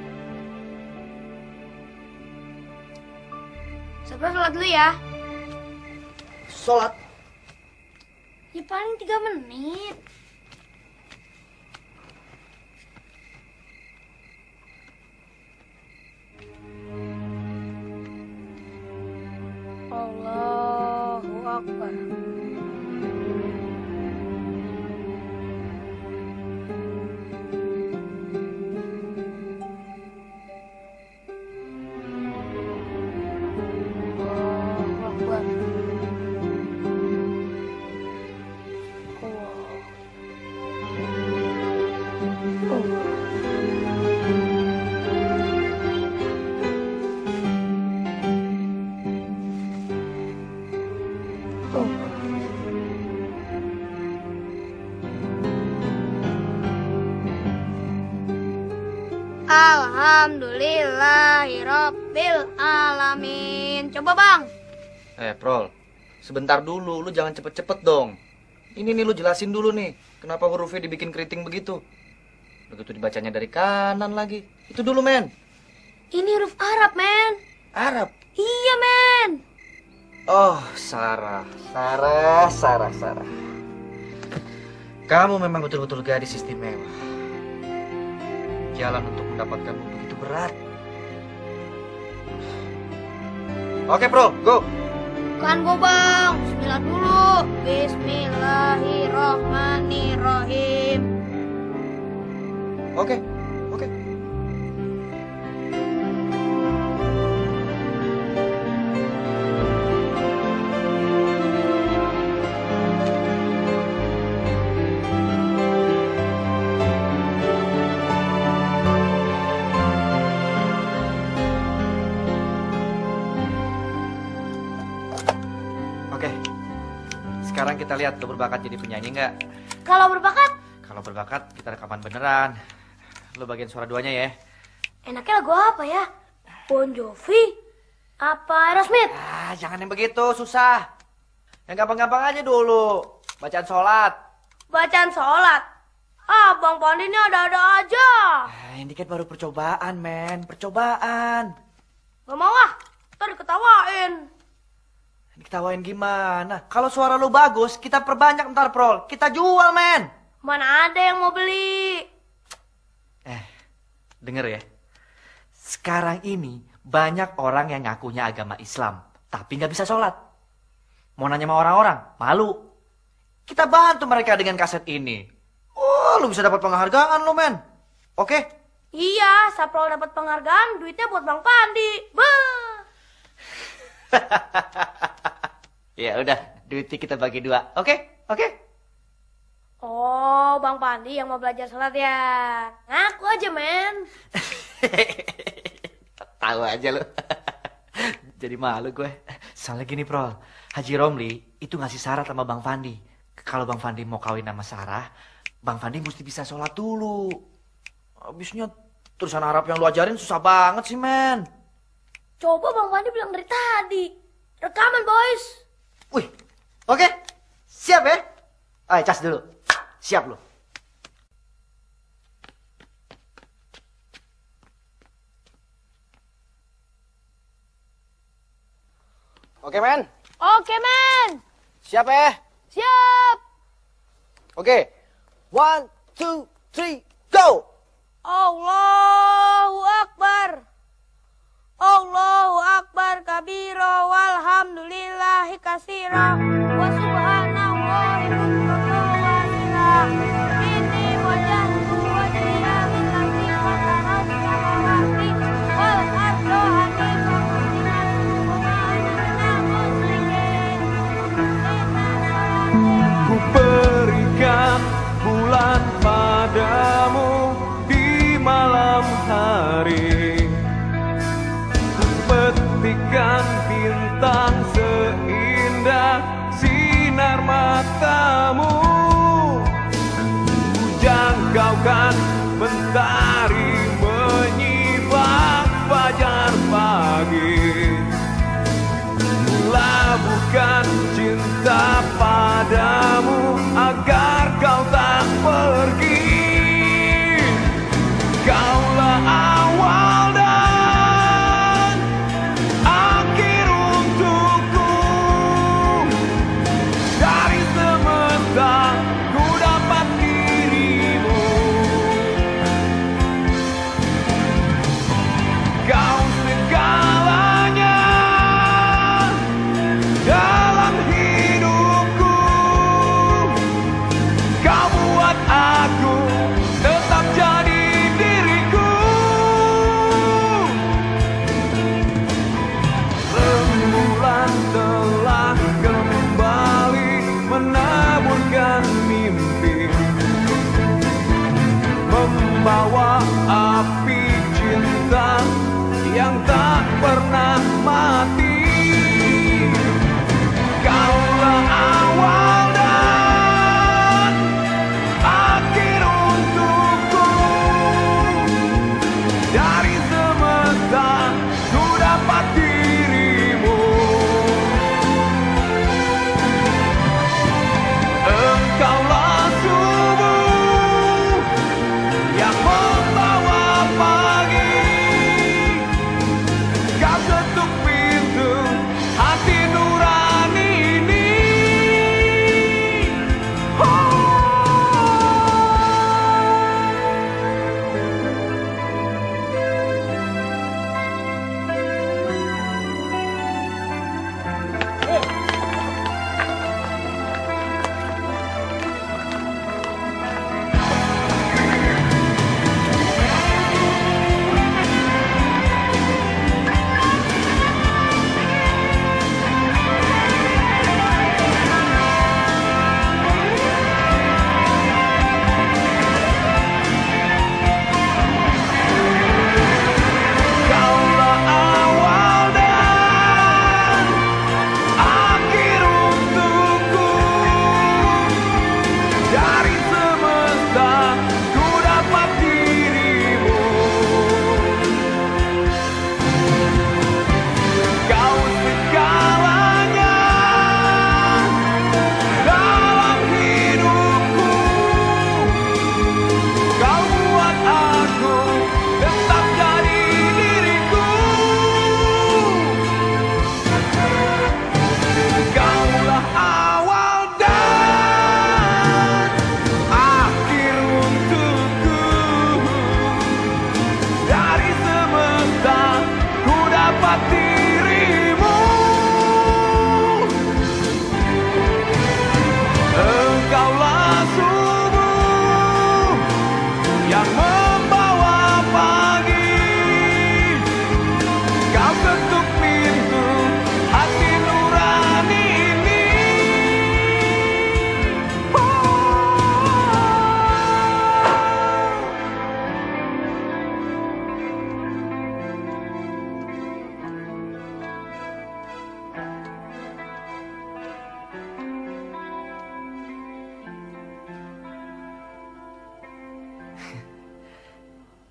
Sabra sholat dulu ya. Sholat? Ya paling 3 menit. Allahu Akbar. Alhamdulillahirabbil alamin. Coba, Bang. Prol, sebentar dulu, lu jangan cepet-cepet dong. Ini nih lu jelasin dulu nih, kenapa hurufnya dibikin keriting begitu. Begitu dibacanya dari kanan lagi. Itu dulu, men. Ini huruf Arab, men. Arab? Iya, men. Oh, Sarah. Kamu memang betul-betul gadis istimewa. Jalan untuk mendapatkanmu begitu berat. Oke, Bro, go. Kan go, Bang. Bismillah dulu. Bismillahirrahmanirrahim. Oke. lihat lo berbakat jadi penyanyi nggak? Kalau berbakat, Kalau berbakat kita rekaman beneran. Lo bagian suara duanya ya. enaknya lagu apa ya? Bon Jovi? Apa Aerosmith? Ah, jangan yang begitu, susah. Yang gampang-gampang aja dulu. Bacaan sholat. Bacaan sholat? Ah, Bang Pandi ini ada-ada aja. Ini kan baru percobaan, men. Percobaan. Gak mau ah, ntar diketawain. Diketawain gimana? Kalau suara lo bagus, kita perbanyak ntar, Prol. Kita jual, men. Mana ada yang mau beli? Denger ya. Sekarang ini banyak orang yang ngakunya agama Islam, tapi nggak bisa sholat. Mau nanya sama orang-orang, malu. Kita bantu mereka dengan kaset ini. Oh, lu bisa dapat penghargaan lo, men. Oke? Iya, Saprol dapat penghargaan, duitnya buat Bang Pandi. Bah. Ya udah, duitnya kita bagi 2. Oke? Oke? Oh, Bang Pandi yang mau belajar sholat ya. Ngaku aja, men. Tahu aja lo. Jadi malu gue. Soalnya gini, Prol. Haji Romli itu ngasih syarat sama Bang Pandi. Kalau Bang Pandi mau kawin sama Sarah, Bang Pandi mesti bisa sholat dulu. Habisnya tulisan Arab yang lu ajarin susah banget sih, men. Coba Bang Pandi bilang dari tadi. Rekaman, boys. Wih, oke. Siap ya? Ayo, cas dulu. Siap lu. Oke, men. Oke, men. Siap ya? Siap. Oke. 1, 2, 3, go! Allahu Akbar. Allahu Akbar kabira walhamdulillahi katsira wa subhanallahi bukratan wa asila. Inni wajjahtu wajhiya lillazi fatara as-samawati wal arda hanifan musliman wa ma ana minal musyrikin. Ku berikan bulan padamu di malam hari, ku petikan bintang seindah sinar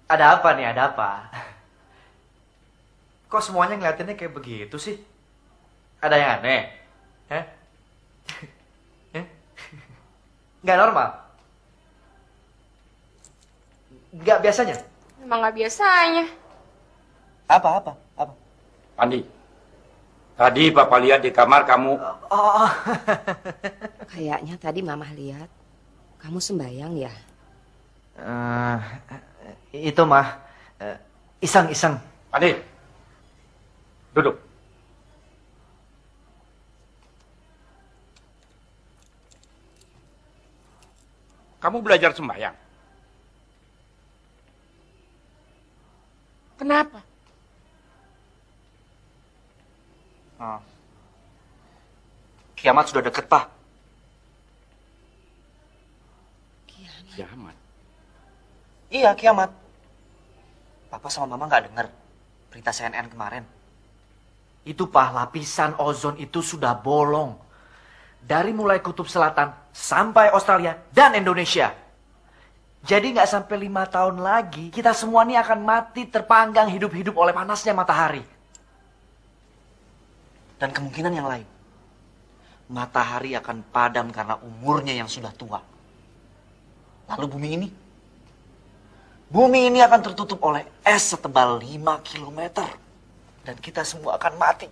Ada apa nih, ada apa? Kok semuanya ngeliatinnya kayak begitu sih? Ada yang aneh? Hah? Nggak normal? Nggak biasanya? Emang nggak biasanya. Apa? Pandi, tadi Papa lihat di kamar kamu. Oh. Kayaknya tadi Mama lihat kamu sembayang ya. Itu mah iseng. Pandi, duduk. Kamu belajar sembahyang. Kenapa? Kiamat sudah deket, Pak. Kiamat? Iya, kiamat. Papa sama Mama nggak dengar berita CNN kemarin. Itu, Pak, lapisan ozon itu sudah bolong. Dari mulai kutub selatan sampai Australia dan Indonesia. Jadi nggak sampai 5 tahun lagi, kita semua ini akan mati terpanggang hidup-hidup oleh panasnya matahari. Dan kemungkinan yang lain, matahari akan padam karena umurnya yang sudah tua. Lalu bumi ini akan tertutup oleh es setebal 5 kilometer. Dan kita semua akan mati.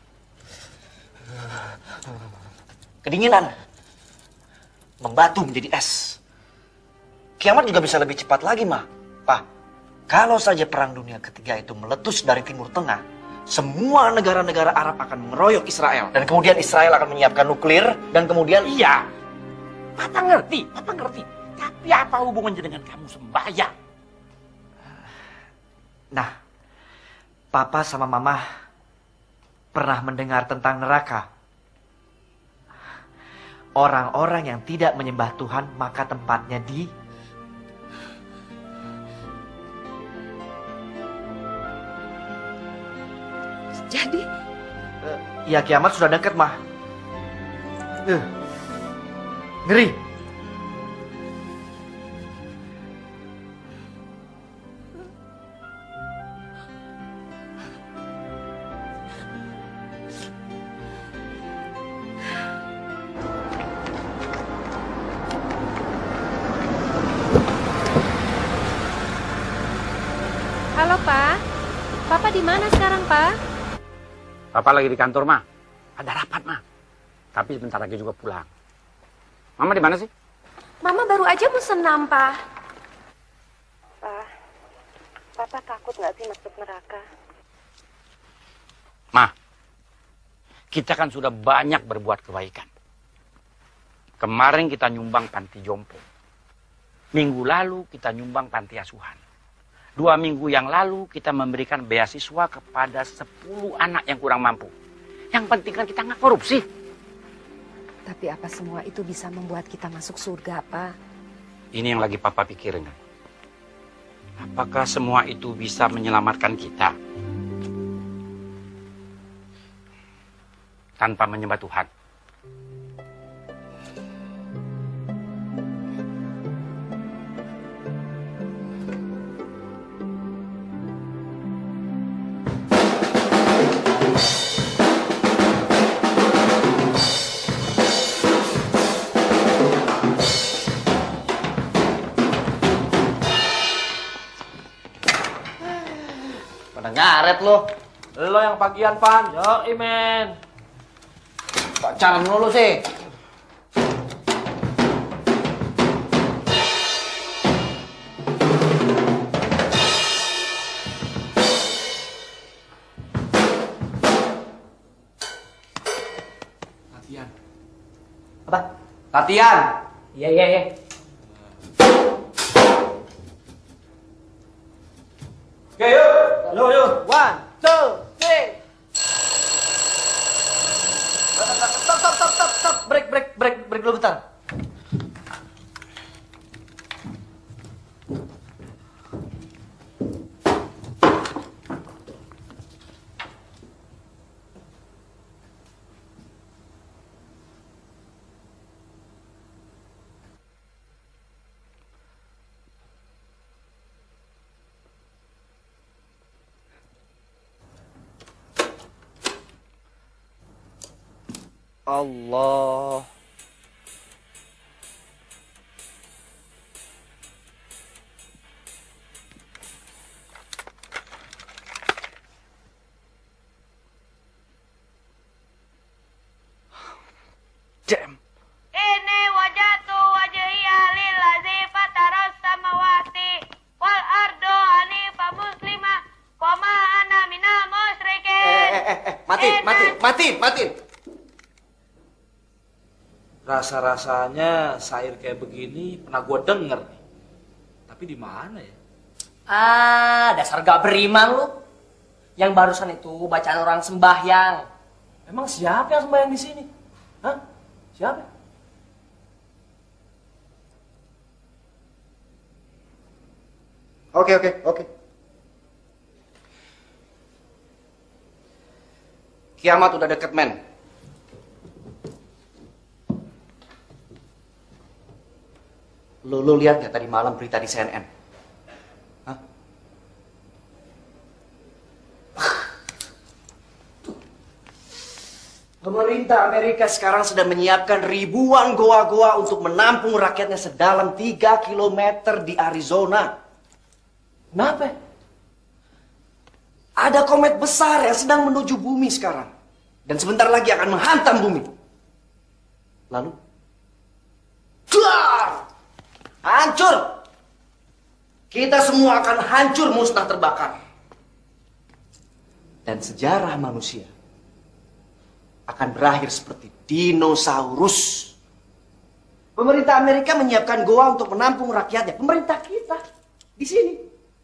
Kedinginan membatu menjadi es. Kiamat juga bisa lebih cepat lagi, Ma. Pak, kalau saja perang dunia ketiga itu meletus dari Timur Tengah, semua negara-negara Arab akan mengeroyok Israel. Dan kemudian Israel akan menyiapkan nuklir, dan kemudian... Iya, Papa ngerti. Tapi apa hubungannya dengan kamu sembahyang? Nah, Papa sama Mama pernah mendengar tentang neraka. Orang-orang yang tidak menyembah Tuhan, maka tempatnya di... Jadi? Ya, kiamat sudah dekat, Mah. Ngeri. Halo, Pak. Papa di mana sekarang, Pak? Papa lagi di kantor, Ma. Ada rapat, Ma. Tapi sebentar lagi juga pulang. Mama di mana sih? Mama baru aja mau senam, Pak. Pak, Papa takut nggak sih masuk neraka? Ma, kita kan sudah banyak berbuat kebaikan. Kemarin kita nyumbang panti jompo. Minggu lalu kita nyumbang panti asuhan. 2 minggu yang lalu kita memberikan beasiswa kepada 10 anak yang kurang mampu. Yang penting kan kita nggak korupsi. Tapi apa semua itu bisa membuat kita masuk surga, Pak? Ini yang lagi Papa pikirin. Apakah semua itu bisa menyelamatkan kita tanpa menyembah Tuhan? Ngaret lo. Lo yang pagian, Pan. Yo, Imen. Pacaran lo sih. Latihan. Apa? Latihan. Iya. Oke, yuk. Yuk. 1, 2, 3. Stop. Break dulu bentar. Allah. Damn. Ini wajatu wajhiya lillazi fataras samawati wal ardo hanifa muslima wa ma ana minal musyrikin. Matiin. Rasa-rasanya syair kayak begini pernah gue denger nih. Tapi di mana ya? Ah, dasar gak beriman lu. Yang barusan itu bacaan orang sembahyang. Emang siapa yang sembahyang di sini? Hah? Siapa? Oke. Kiamat udah deket, men. Lu lihat gak tadi malam berita di CNN? Hah? Pemerintah Amerika sekarang sedang menyiapkan ribuan goa-goa untuk menampung rakyatnya sedalam 3 km di Arizona. Kenapa? Ada komet besar yang sedang menuju bumi sekarang. Dan sebentar lagi akan menghantam bumi. Lalu, duar! Hancur! Kita semua akan hancur, musnah, terbakar. Dan sejarah manusia akan berakhir seperti dinosaurus. Pemerintah Amerika menyiapkan goa untuk menampung rakyatnya. Pemerintah kita di sini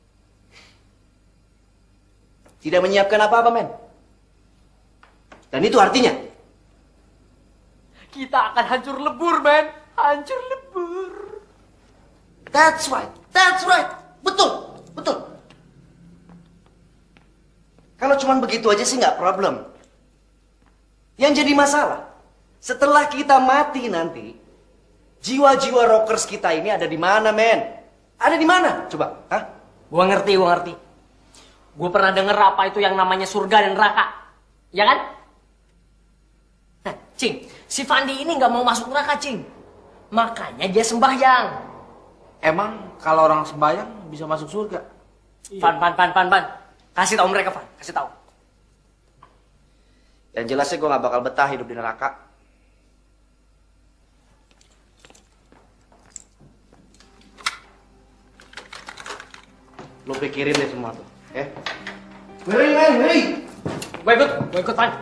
tidak menyiapkan apa-apa, men. Dan itu artinya kita akan hancur lebur, men. Hancur lebur. That's right. Betul. Kalau cuma begitu aja sih nggak problem. Yang jadi masalah, setelah kita mati nanti, jiwa-jiwa rockers kita ini ada di mana, men? Ada di mana? Coba, hah? Gua ngerti. Gua pernah denger apa itu yang namanya surga dan neraka. Ya kan? Nah, Cing, si Fandi ini nggak mau masuk neraka, Cing. Makanya dia sembahyang. Emang kalau orang sembahyang bisa masuk surga? Fan. Kasih tahu mereka, Fan. Kasih tahu. Yang jelasnya gue gak bakal betah hidup di neraka. Lo pikirin deh semua tuh, ya. Hei. Gue ikut, Fan.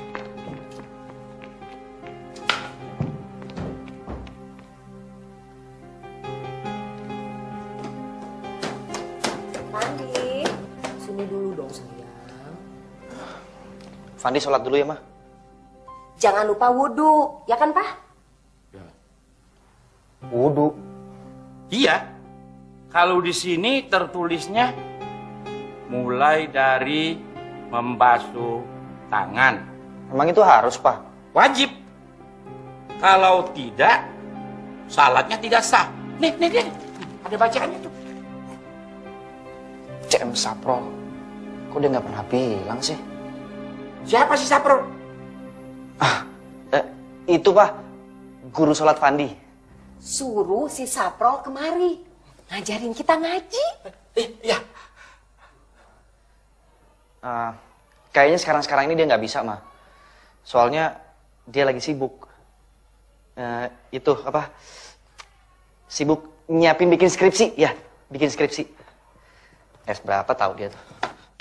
Fandi, sini dulu dong sayang. Fandi sholat dulu ya, Ma. Jangan lupa wudhu, ya kan, Pak? Wudhu. Iya. Kalau di sini tertulisnya mulai dari membasuh tangan. Emang itu harus, Pak? Wajib. Kalau tidak, salatnya tidak sah. Nih. Ada bacaannya tuh. CM Sapro, kok dia nggak pernah bilang sih? Siapa sih Sapro? Itu, Pak, guru sholat Fandi. Suruh si Saprol kemari. Ngajarin kita ngaji. Iya. Kayaknya sekarang ini dia nggak bisa, Ma. Soalnya dia lagi sibuk. Sibuk nyiapin bikin skripsi. Ya, bikin skripsi. Berapa tahu dia tuh.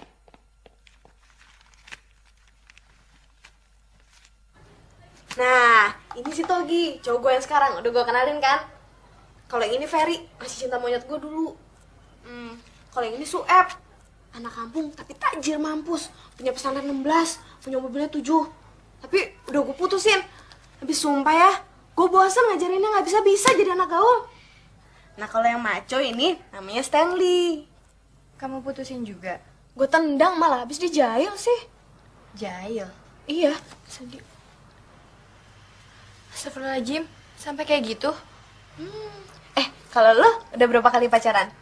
Nah, ini si Togi, cowok gue yang sekarang, udah gue kenalin kan? Kalau yang ini Ferry, masih cinta monyet gue dulu. Kalau yang ini Sueb, anak kampung tapi tajir mampus, punya pesantren 16, punya mobilnya 7. Tapi udah gue putusin. Habis sumpah ya, gue bosan ngajarinnya nggak bisa jadi anak gaul. Nah kalau yang maco ini namanya Stanley. Kamu putusin juga? Gue tendang malah, habis dijail sih. Jail? Iya, sedih. Astagfirullahaladzim, sampai kayak gitu? Kalau lo udah berapa kali pacaran?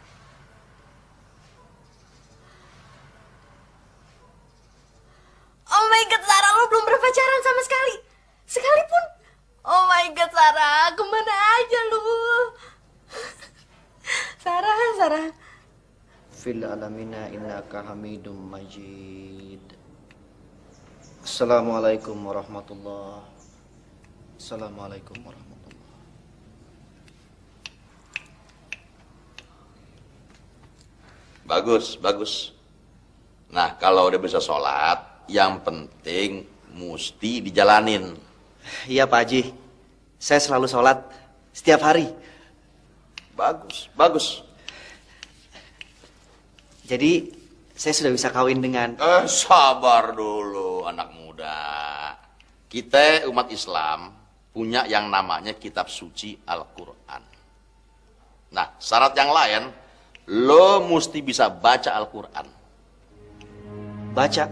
Oh my god, Sarah, lo belum berpacaran sama sekali. Sekalipun Sarah. Fil alamina innaka hamidum majid. Assalamualaikum warahmatullahi. Assalamualaikum warahmatullahi. Bagus, bagus. Nah, kalau udah bisa sholat, yang penting mesti dijalanin. Iya Pak Haji, saya selalu sholat setiap hari. Bagus, bagus. Jadi saya sudah bisa kawin dengan... Sabar dulu anak muda. Kita umat Islam punya yang namanya kitab suci Al-Quran. Nah, syarat yang lain, lo mesti bisa baca Al-Quran. Baca?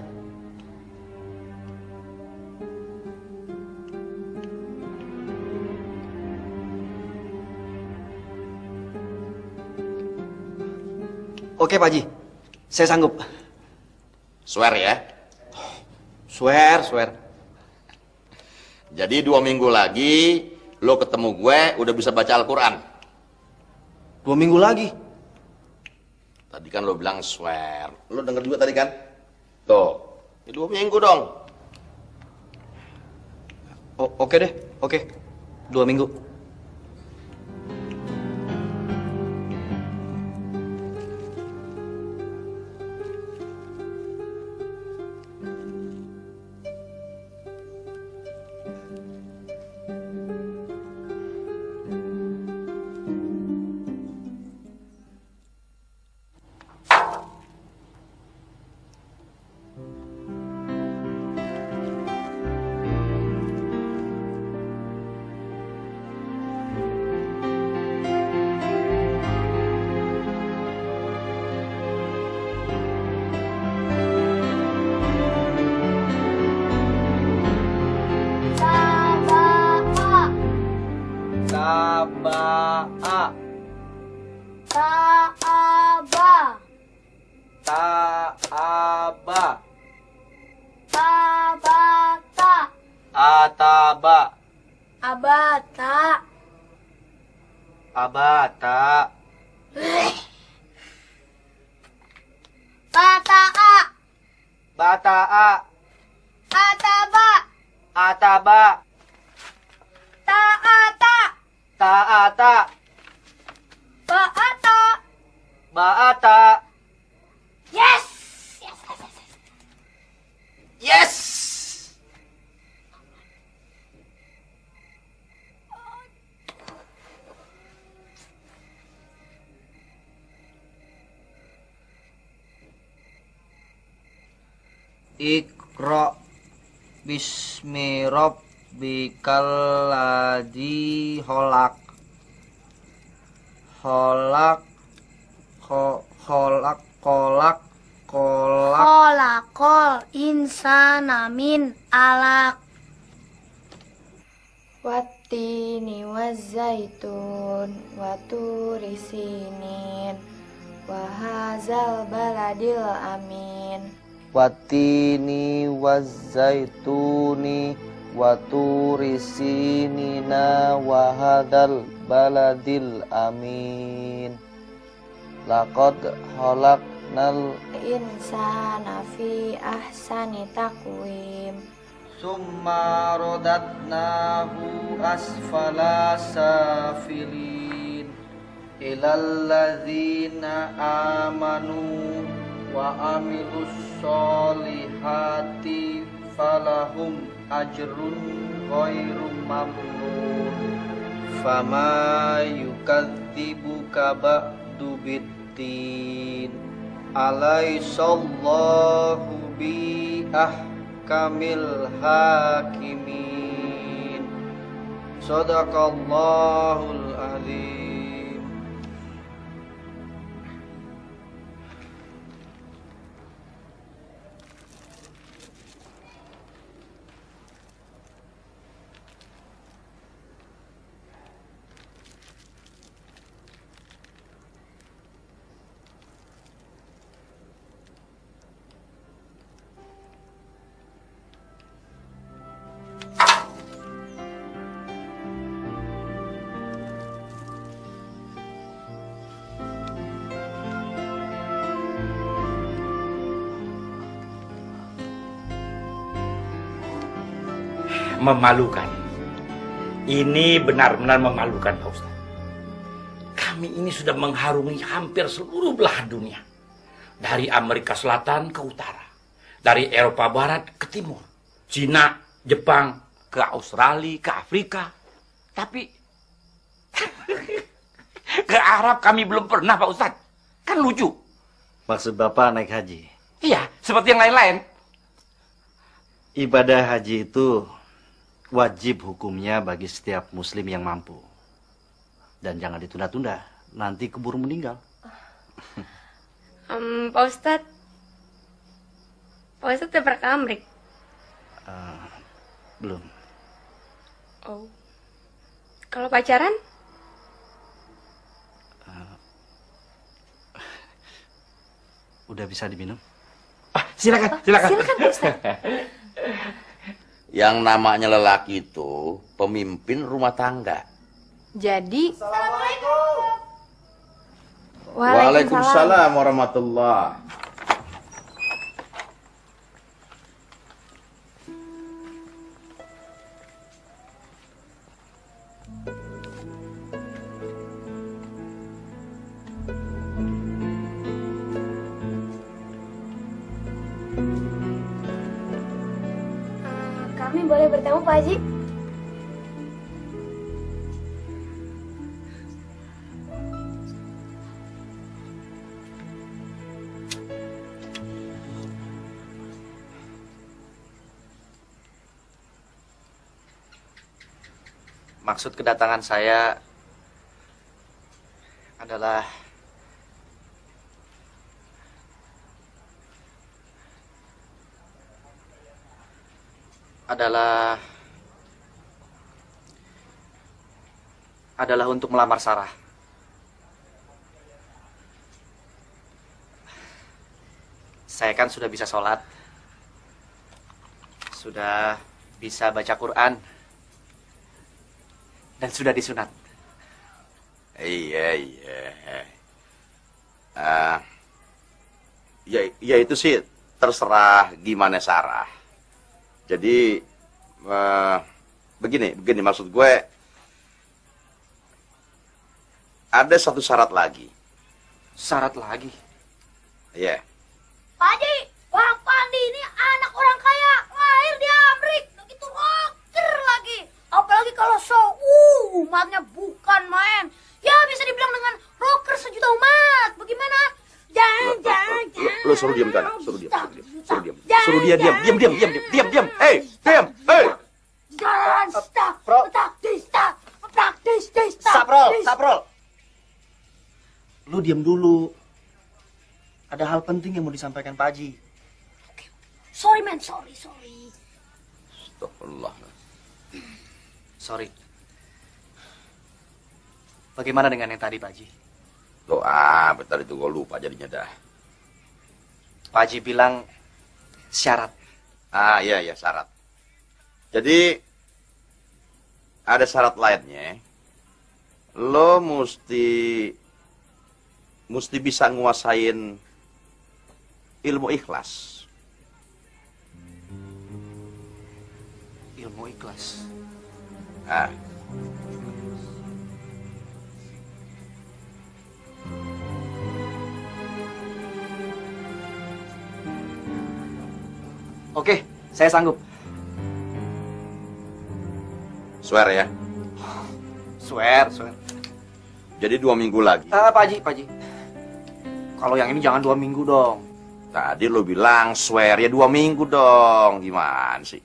Oke Pak Haji, saya sanggup. Swear ya? Swear, swear. Jadi 2 minggu lagi, lo ketemu gue udah bisa baca Al-Quran. 2 minggu lagi? Tadi kan lo bilang swear. Lo denger juga tadi kan? Tuh, ya 2 minggu dong. Oke deh, oke. 2 minggu. Taba'a. Ta'aba. Ta'aba. Tabata. Ataba. Abata. Abata. Bata'a. Bata'a. Ataba. Ataba. Ta'ata. Ta'ata. Ba'ata. Ba'ata. Yes! Yes! Iqra bismi rabbikal ladzi khalaq. Khalaq kolak Kholaqal insana min alaq. Wattini wazzaitun waturi sinin wa hadzal baladil amin. Watini wazzaituni waturi sinina wa hadzal baladil amin. Laqad khalaqnal insana fi ahsani taqwim. Summa rodatnahu asfala safilin. Ilal ladzina amanu wa amilus solihati falahum ajrun ghairu mamnun. Fama yukadzibuka ba'du biddin. Alaisallahu bi ahkamil hakimin. Sadaqallahul azim. Memalukan. Ini benar-benar memalukan, Pak Ustaz. Kami ini sudah mengharungi hampir seluruh belahan dunia. Dari Amerika Selatan ke utara. Dari Eropa Barat ke timur. Cina, Jepang, ke Australia, ke Afrika. Tapi ke Arab kami belum pernah, Pak Ustaz. Kan lucu. Maksud Bapak naik haji? Iya, seperti yang lain-lain. Ibadah haji itu wajib hukumnya bagi setiap muslim yang mampu. Dan jangan ditunda-tunda, nanti keburu meninggal. Pak Ustadz udah pernah ke Amrik? Belum. Oh. Kalau pacaran? Udah bisa diminum? Silakan. Silakan, Pak Ustadz. Yang namanya lelaki itu pemimpin rumah tangga. Jadi. Assalamualaikum. Waalaikumsalam warahmatullahi. Kami boleh bertemu Pak Haji? Maksud kedatangan saya adalah untuk melamar Sarah. Saya kan sudah bisa sholat, sudah bisa baca Quran, dan sudah disunat. Iya. Ya itu sih terserah gimana Sarah. Jadi begini maksud gue, ada satu syarat lagi. Syarat lagi? Iya. Pak Haji, Bang Pandi ini anak orang kaya, lahir di Amrik, begitu rocker lagi. Apalagi kalau umatnya bukan main. Ya bisa dibilang dengan rocker sejuta umat. Bagaimana? Jangan. Lo suruh diam kan? Suruh dia diam. Hei. Jalan, stop, praktis. Saprol. Lu diam dulu. Ada hal penting yang mau disampaikan Pak Haji. Sorry, man. Sorry. Astagfirullah. Sorry. Bagaimana dengan yang tadi, Pak Haji? Bentar itu gue lupa jadinya dah. Pak Haji bilang syarat. Iya, syarat. Jadi, ada syarat lainnya. Lo mesti bisa nguasain ilmu ikhlas. Ilmu ikhlas? Oke, saya sanggup. Swear ya? Swear. Jadi 2 minggu lagi. Pak Haji. Kalau yang ini jangan 2 minggu dong. Tadi lo bilang swear ya 2 minggu dong. Gimana sih?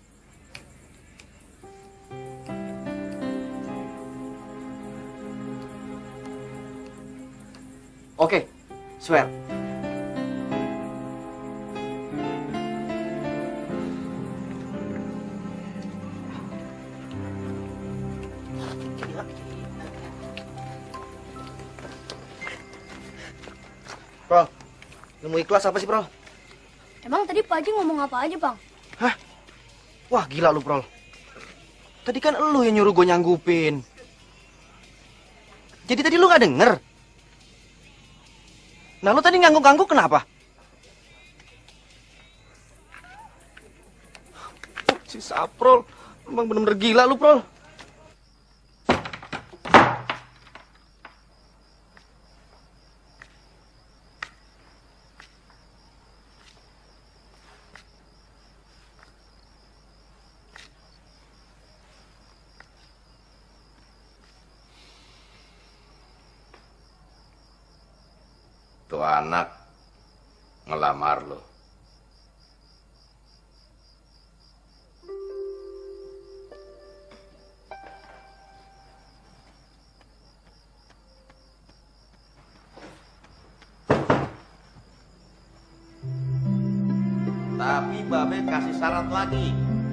Oke, swear. Bro, ilmu ikhlas apa sih, Bro? Emang tadi Pak Haji ngomong apa aja, Bang? Hah? Wah, gila lu, Bro. Tadi kan lu yang nyuruh gue nyanggupin. Jadi tadi lu gak denger? Nah, lu tadi ngangguk-ngangguk kenapa? Si Saprol, Emang bener-bener gila lu, Prol. Tuh anak ngelamar lo. Tapi Babe kasih syarat lagi.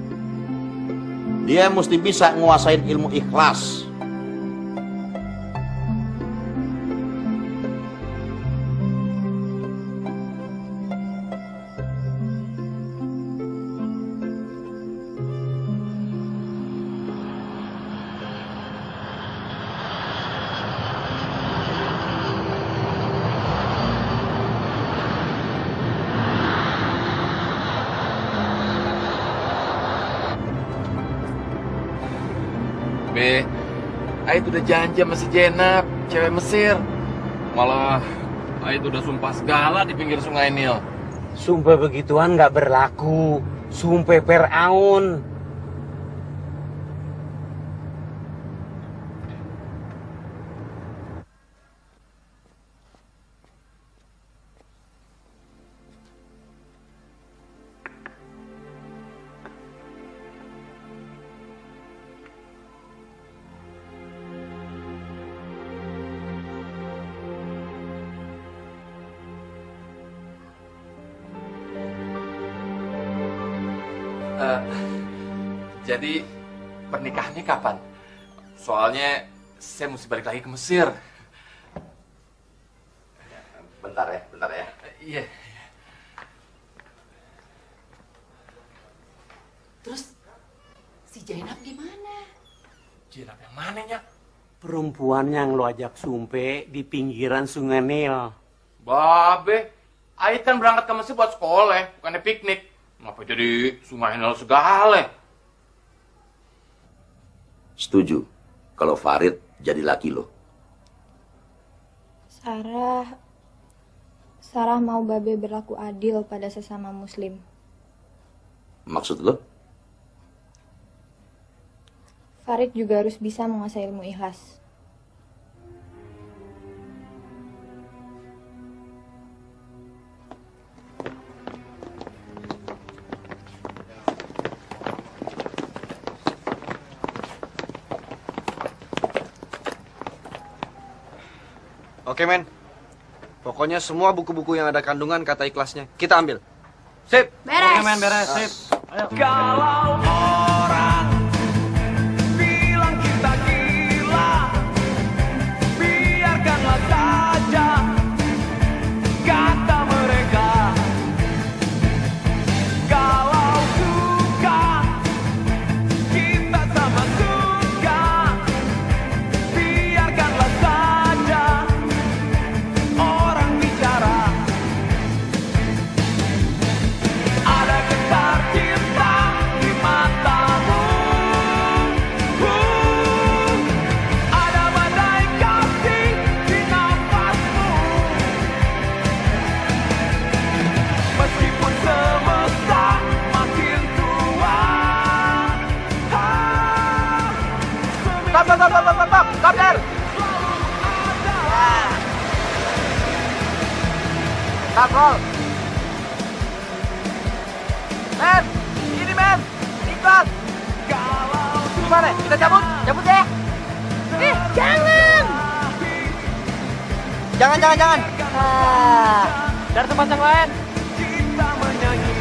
Dia mesti bisa nguasain ilmu ikhlas. Be, Ait udah janji sama si Jenab, cewek Mesir. Malah Ait udah sumpah segala di pinggir sungai Nil. Sumpah begituan nggak berlaku. Sumpah Firaun. Jadi pernikahannya kapan? Soalnya saya mesti balik lagi ke Mesir. Bentar ya. Iya. Terus si Jainab gimana? Jenab yang mana, Nyak? Perempuan yang lo ajak sumpe di pinggiran sungai Nil. Babe, Ait kan berangkat ke Mesir buat sekolah, bukannya piknik. Ngapa jadi sungai Nil segala? Setuju kalau Farid jadi laki lo. Sarah mau Babe berlaku adil pada sesama muslim. Maksud lo? Farid juga harus bisa menguasai ilmu ikhlas. Oke, men. Pokoknya semua buku-buku yang ada kandungan kata ikhlasnya kita ambil. Sip. Beres. Oke, men, beres. Sip. Ayo. Kalau orang bilang kita gila, biarkanlah saja kata mereka. Kalau suka, kita sama suka, biarkanlah saja orang bicara. Ada getar cinta di matamu, ada badai kasih di nafasmu. Meskipun semesta makin tua, Stop, Der. Stop, roll. Men, ini men, iklan. Gimana? Kita cabut? Cabut deh. Jangan. Jangan. Dari tempat yang lain. kita menyanyi.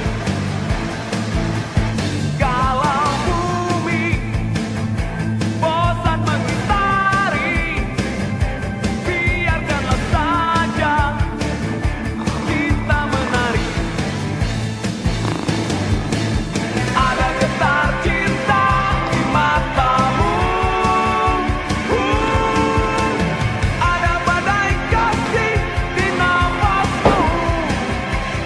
Kalau bumi bosan mengitari, biarkanlah saja kita menari. Ada getar cinta di matamu, ada badai kasih di nafasmu.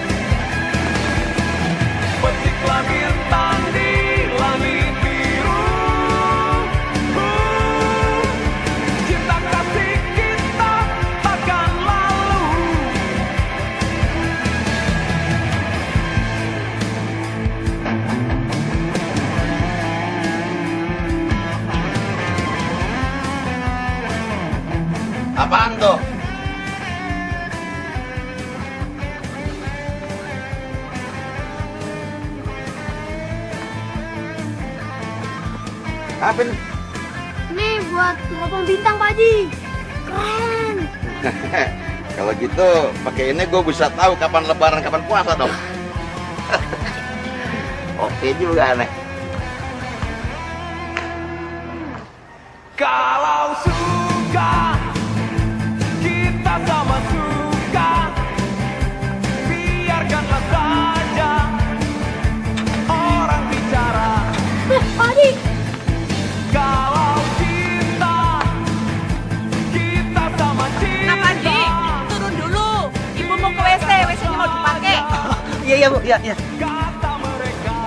Apa nih? Nih buat teropong bintang Pak Haji. Keren. Kalau gitu pakai ini gue bisa tahu kapan lebaran kapan puasa dong. Oke juga nih. Kalau suka, kita sama suka. Biarkanlah saja orang bicara. Pak Haji. Kalau cinta, kita sama cinta. Nah, Pak Haji, turun dulu. Ibu mau ke WC, WC-nya mau dipakai. Iya Bu, iya. Kata mereka.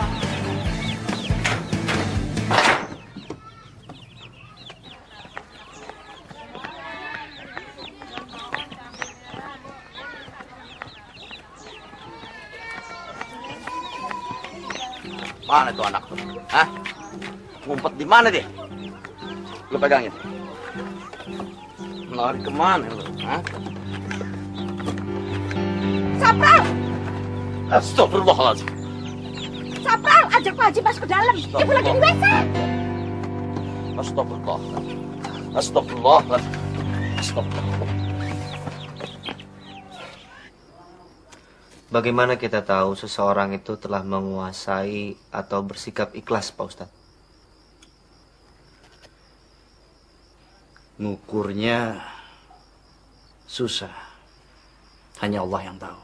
Mana tuh anak tuh? Hah? Ngumpet di mana dia? Lu pegangin. Lari kemana lu? Hah? Sapral! Astagfirullahaladzim. Sapral, ajak Pak Haji masuk ke dalam. Ibu lagi di WC. Astagfirullah. Astagfirullahaladzim. Astagfirullah. Bagaimana kita tahu seseorang itu telah menguasai atau bersikap ikhlas, Pak Ustadz? Ngukurnya susah. Hanya Allah yang tahu.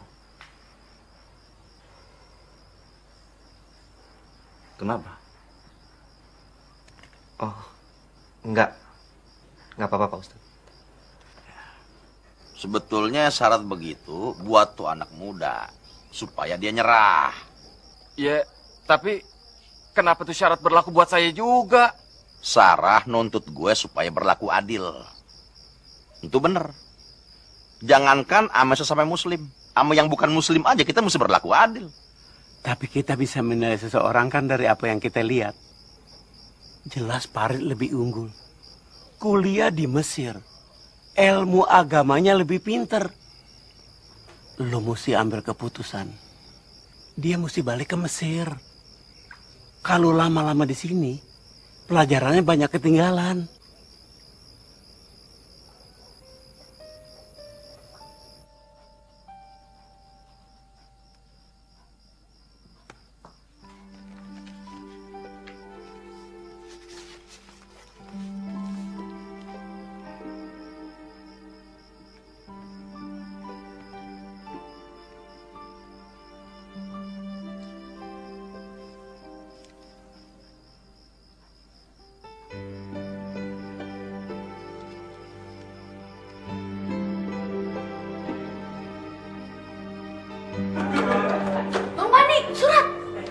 Kenapa? Oh, enggak apa-apa, Pak Ustadz. Sebetulnya syarat begitu buat tuh anak muda supaya dia nyerah. Ya, tapi kenapa tuh syarat berlaku buat saya juga? Sarah nuntut gue supaya berlaku adil. Itu bener. Jangankan sama sesama muslim, sama yang bukan muslim aja kita mesti berlaku adil. Tapi kita bisa menilai seseorang kan dari apa yang kita lihat. Jelas Farid lebih unggul. Kuliah di Mesir. Ilmu agamanya lebih pinter. Lo mesti ambil keputusan. Dia mesti balik ke Mesir. Kalau lama-lama di sini, pelajarannya banyak ketinggalan. Bang Pandi, surat.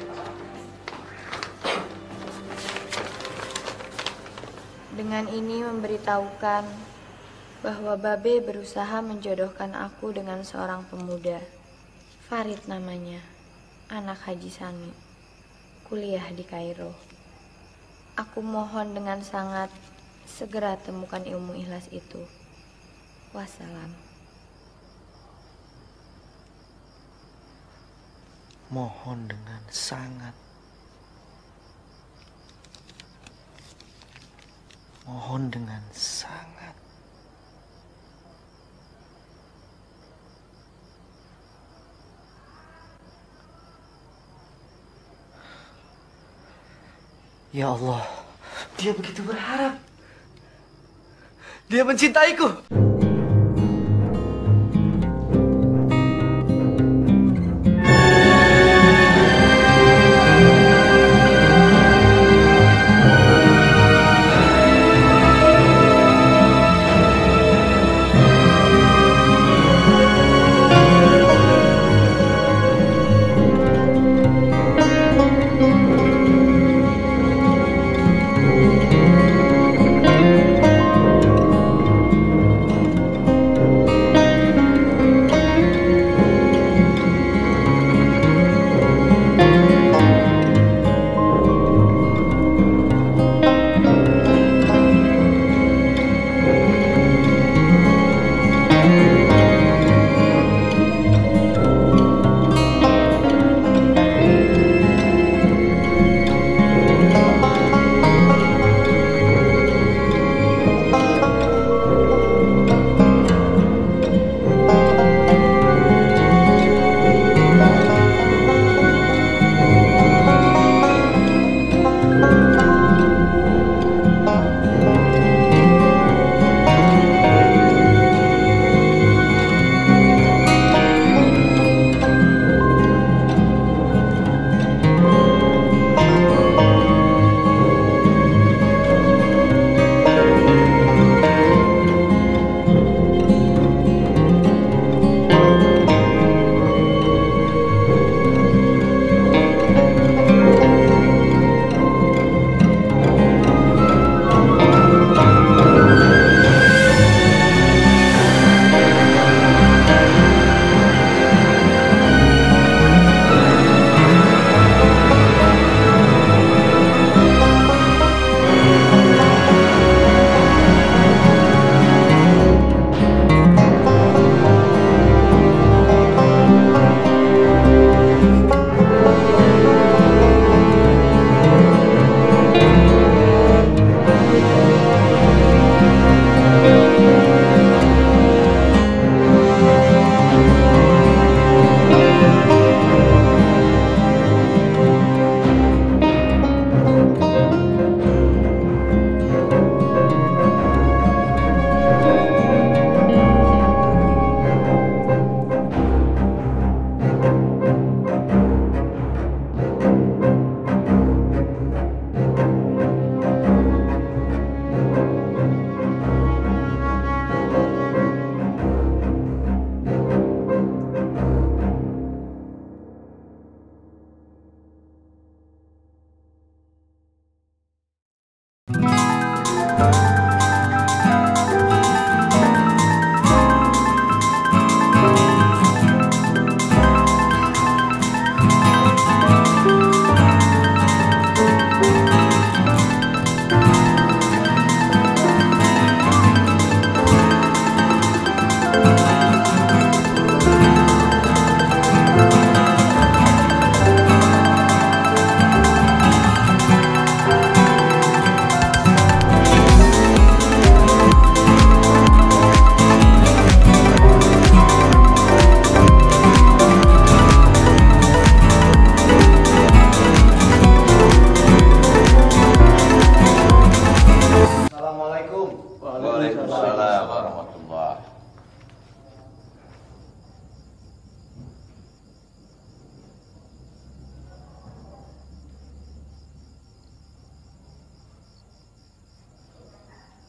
Dengan ini memberitahukan bahwa Babe berusaha menjodohkan aku dengan seorang pemuda. Farid namanya, anak Haji Sani, kuliah di Kairo. Aku mohon dengan sangat segera temukan ilmu ikhlas itu. Wassalam. Mohon dengan sangat. Mohon dengan sangat. Ya Allah, dia begitu berharap. Dia mencintaiku.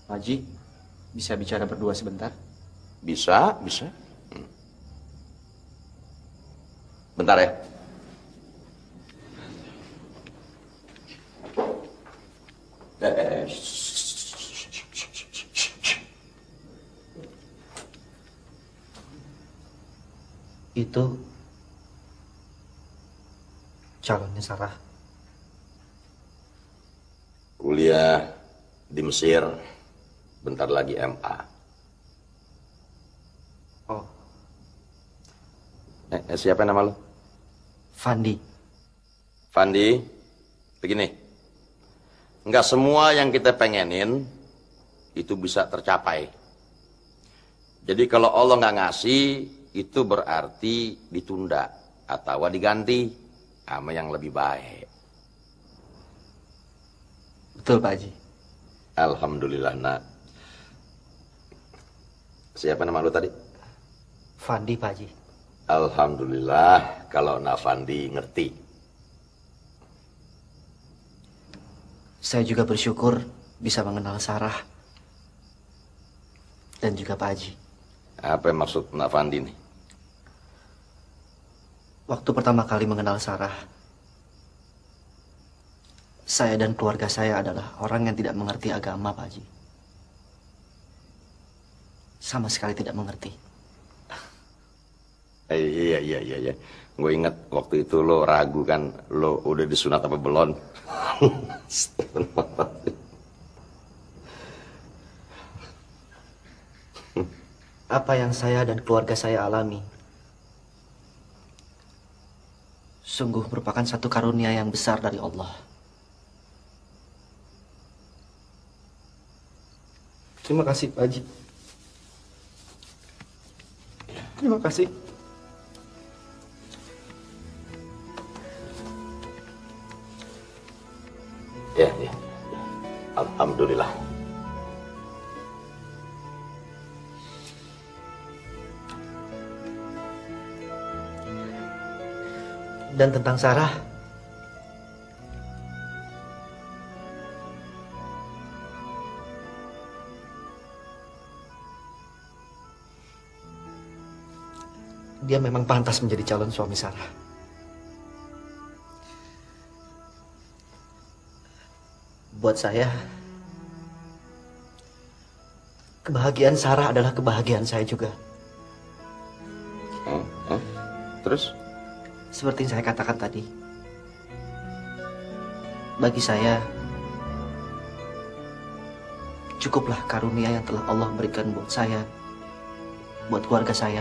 Haji, bisa bicara berdua sebentar? Bisa, bisa. Bentar ya. Itu calonnya Sarah. Kuliah di Mesir, bentar lagi MA. Oh. Siapa nama lo? Fandi. Fandi, begini. Nggak semua yang kita pengenin itu bisa tercapai. Jadi kalau Allah nggak ngasih, itu berarti ditunda atau diganti sama yang lebih baik. Betul, Pak Haji. Alhamdulillah, nak. Siapa nama lu tadi? Fandi, Pak Haji. Alhamdulillah kalau Nak Fandi ngerti. Saya juga bersyukur bisa mengenal Sarah. Dan juga Pak Haji. Apa yang maksud Nak Fandi nih? Waktu pertama kali mengenal Sarah, saya dan keluarga saya adalah orang yang tidak mengerti agama, Pak Haji. Sama sekali tidak mengerti. Iya. Gue inget waktu itu lo ragu kan, lo udah disunat apa belum? Apa yang saya dan keluarga saya alami sungguh merupakan satu karunia yang besar dari Allah. Terima kasih, Pak Haji. Terima kasih. Ya. Alhamdulillah. Dan tentang Sarah, dia memang pantas menjadi calon suami Sarah. Buat saya, kebahagiaan Sarah adalah kebahagiaan saya juga. Terus? Seperti yang saya katakan tadi, bagi saya, cukuplah karunia yang telah Allah berikan buat saya, buat keluarga saya,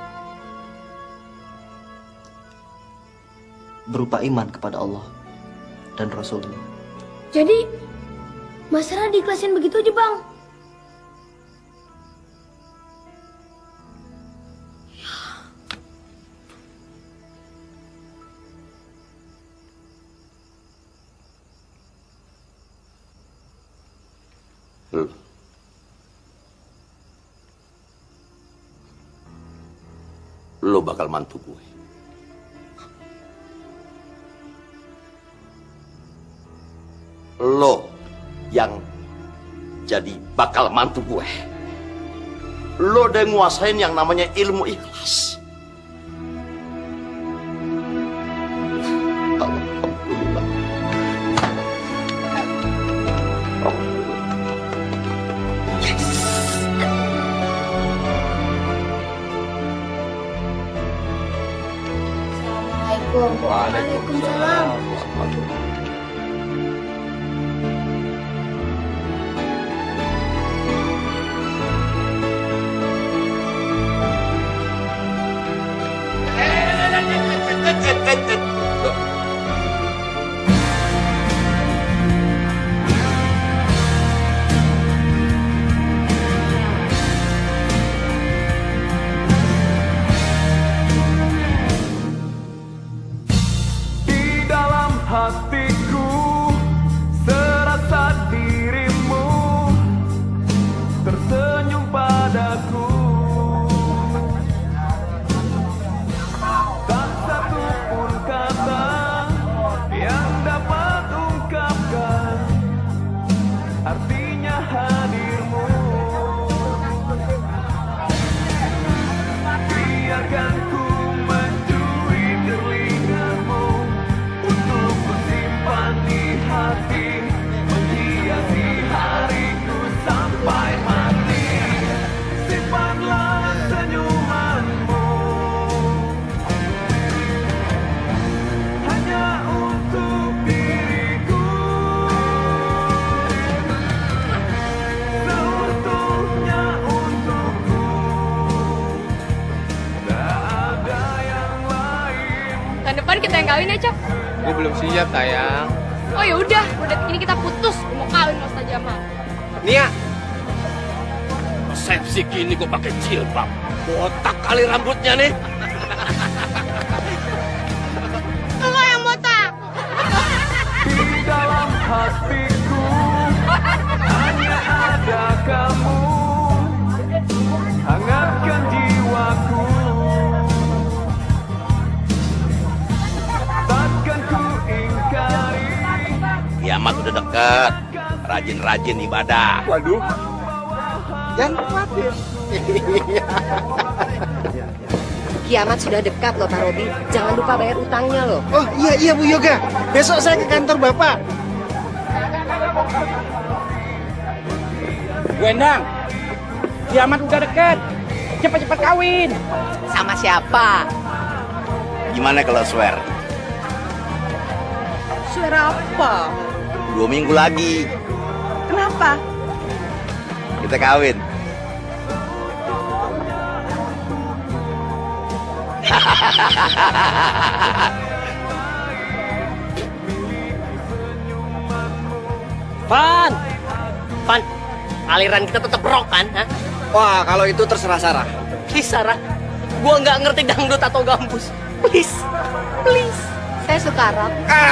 berupa iman kepada Allah dan Rasulnya. Jadi, Mas Sarah diikhlasin begitu aja, Bang? Lo bakal mantu gue. Lo yang jadi bakal mantu gue. Lo udah nguasain yang namanya ilmu ikhlas. Alhamdulillah. Assalamualaikum. Waalaikumsalam. Di dalam hatiku serasa dirimu tersenyum padaku. Tak satu pun kata akan ku mencuri telingamu untuk kusimpan di hati, menghiasi hariku sampai mati. Simpanlah senyumanmu hanya untuk diriku, seutuhnya untukku, tak ada yang lain. Tahun depan kita yang kawin ya, Cok? Gue belum siap, sayang. Oh ya udah, detik ini kita putus. Gue mau kawin sama Ustaz Jamal. Nia, resepsi gini gue pakai jilbab. Botak kali rambutnya nih. Lo yang botak. Di dalam hatiku hanya ada kamu, hangatkan jiwaku, takkan ku ingkari. Kiamat udah dekat, rajin-rajin ibadah. Waduh, jangan khawatir. Kiamat sudah dekat loh Pak Robi. Jangan lupa bayar utangnya loh. Oh iya Bu Yoga, besok saya ke kantor Bapak. Bu Endang, kiamat udah dekat. Cepat-cepat kawin. Sama siapa? Gimana kalau swear? Suara apa? 2 minggu lagi Kenapa? kita kawin. Van, aliran kita tetap rock kan? Ha? Wah, kalau itu terserah Sarah. Please Sarah, gua nggak ngerti dangdut atau gambus. Please, please. Saya suka rock.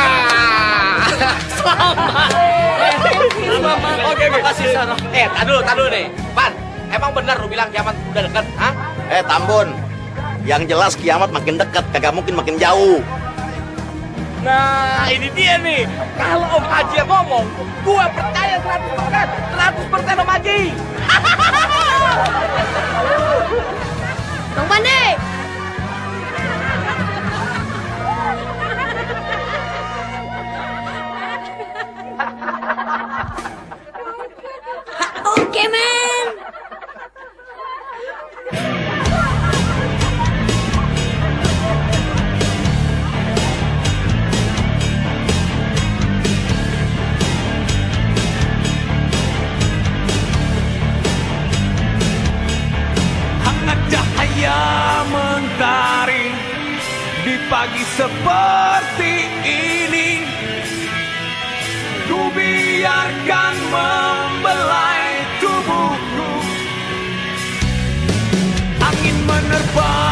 Sama. Oke, makasih Sarah. Tadu nih. Pan, emang benar lu bilang kiamat udah dekat? Hah? Tambun, yang jelas kiamat makin dekat, kagak mungkin makin jauh. Nah, ini dia nih. Kalau Om Haji yang ngomong, gua percaya 100% Om Haji. Bang Pandi. Oke, men. Hangat cahaya mentari di pagi seperti ini, ku biarkan membelai tubuhku. Angin menerpa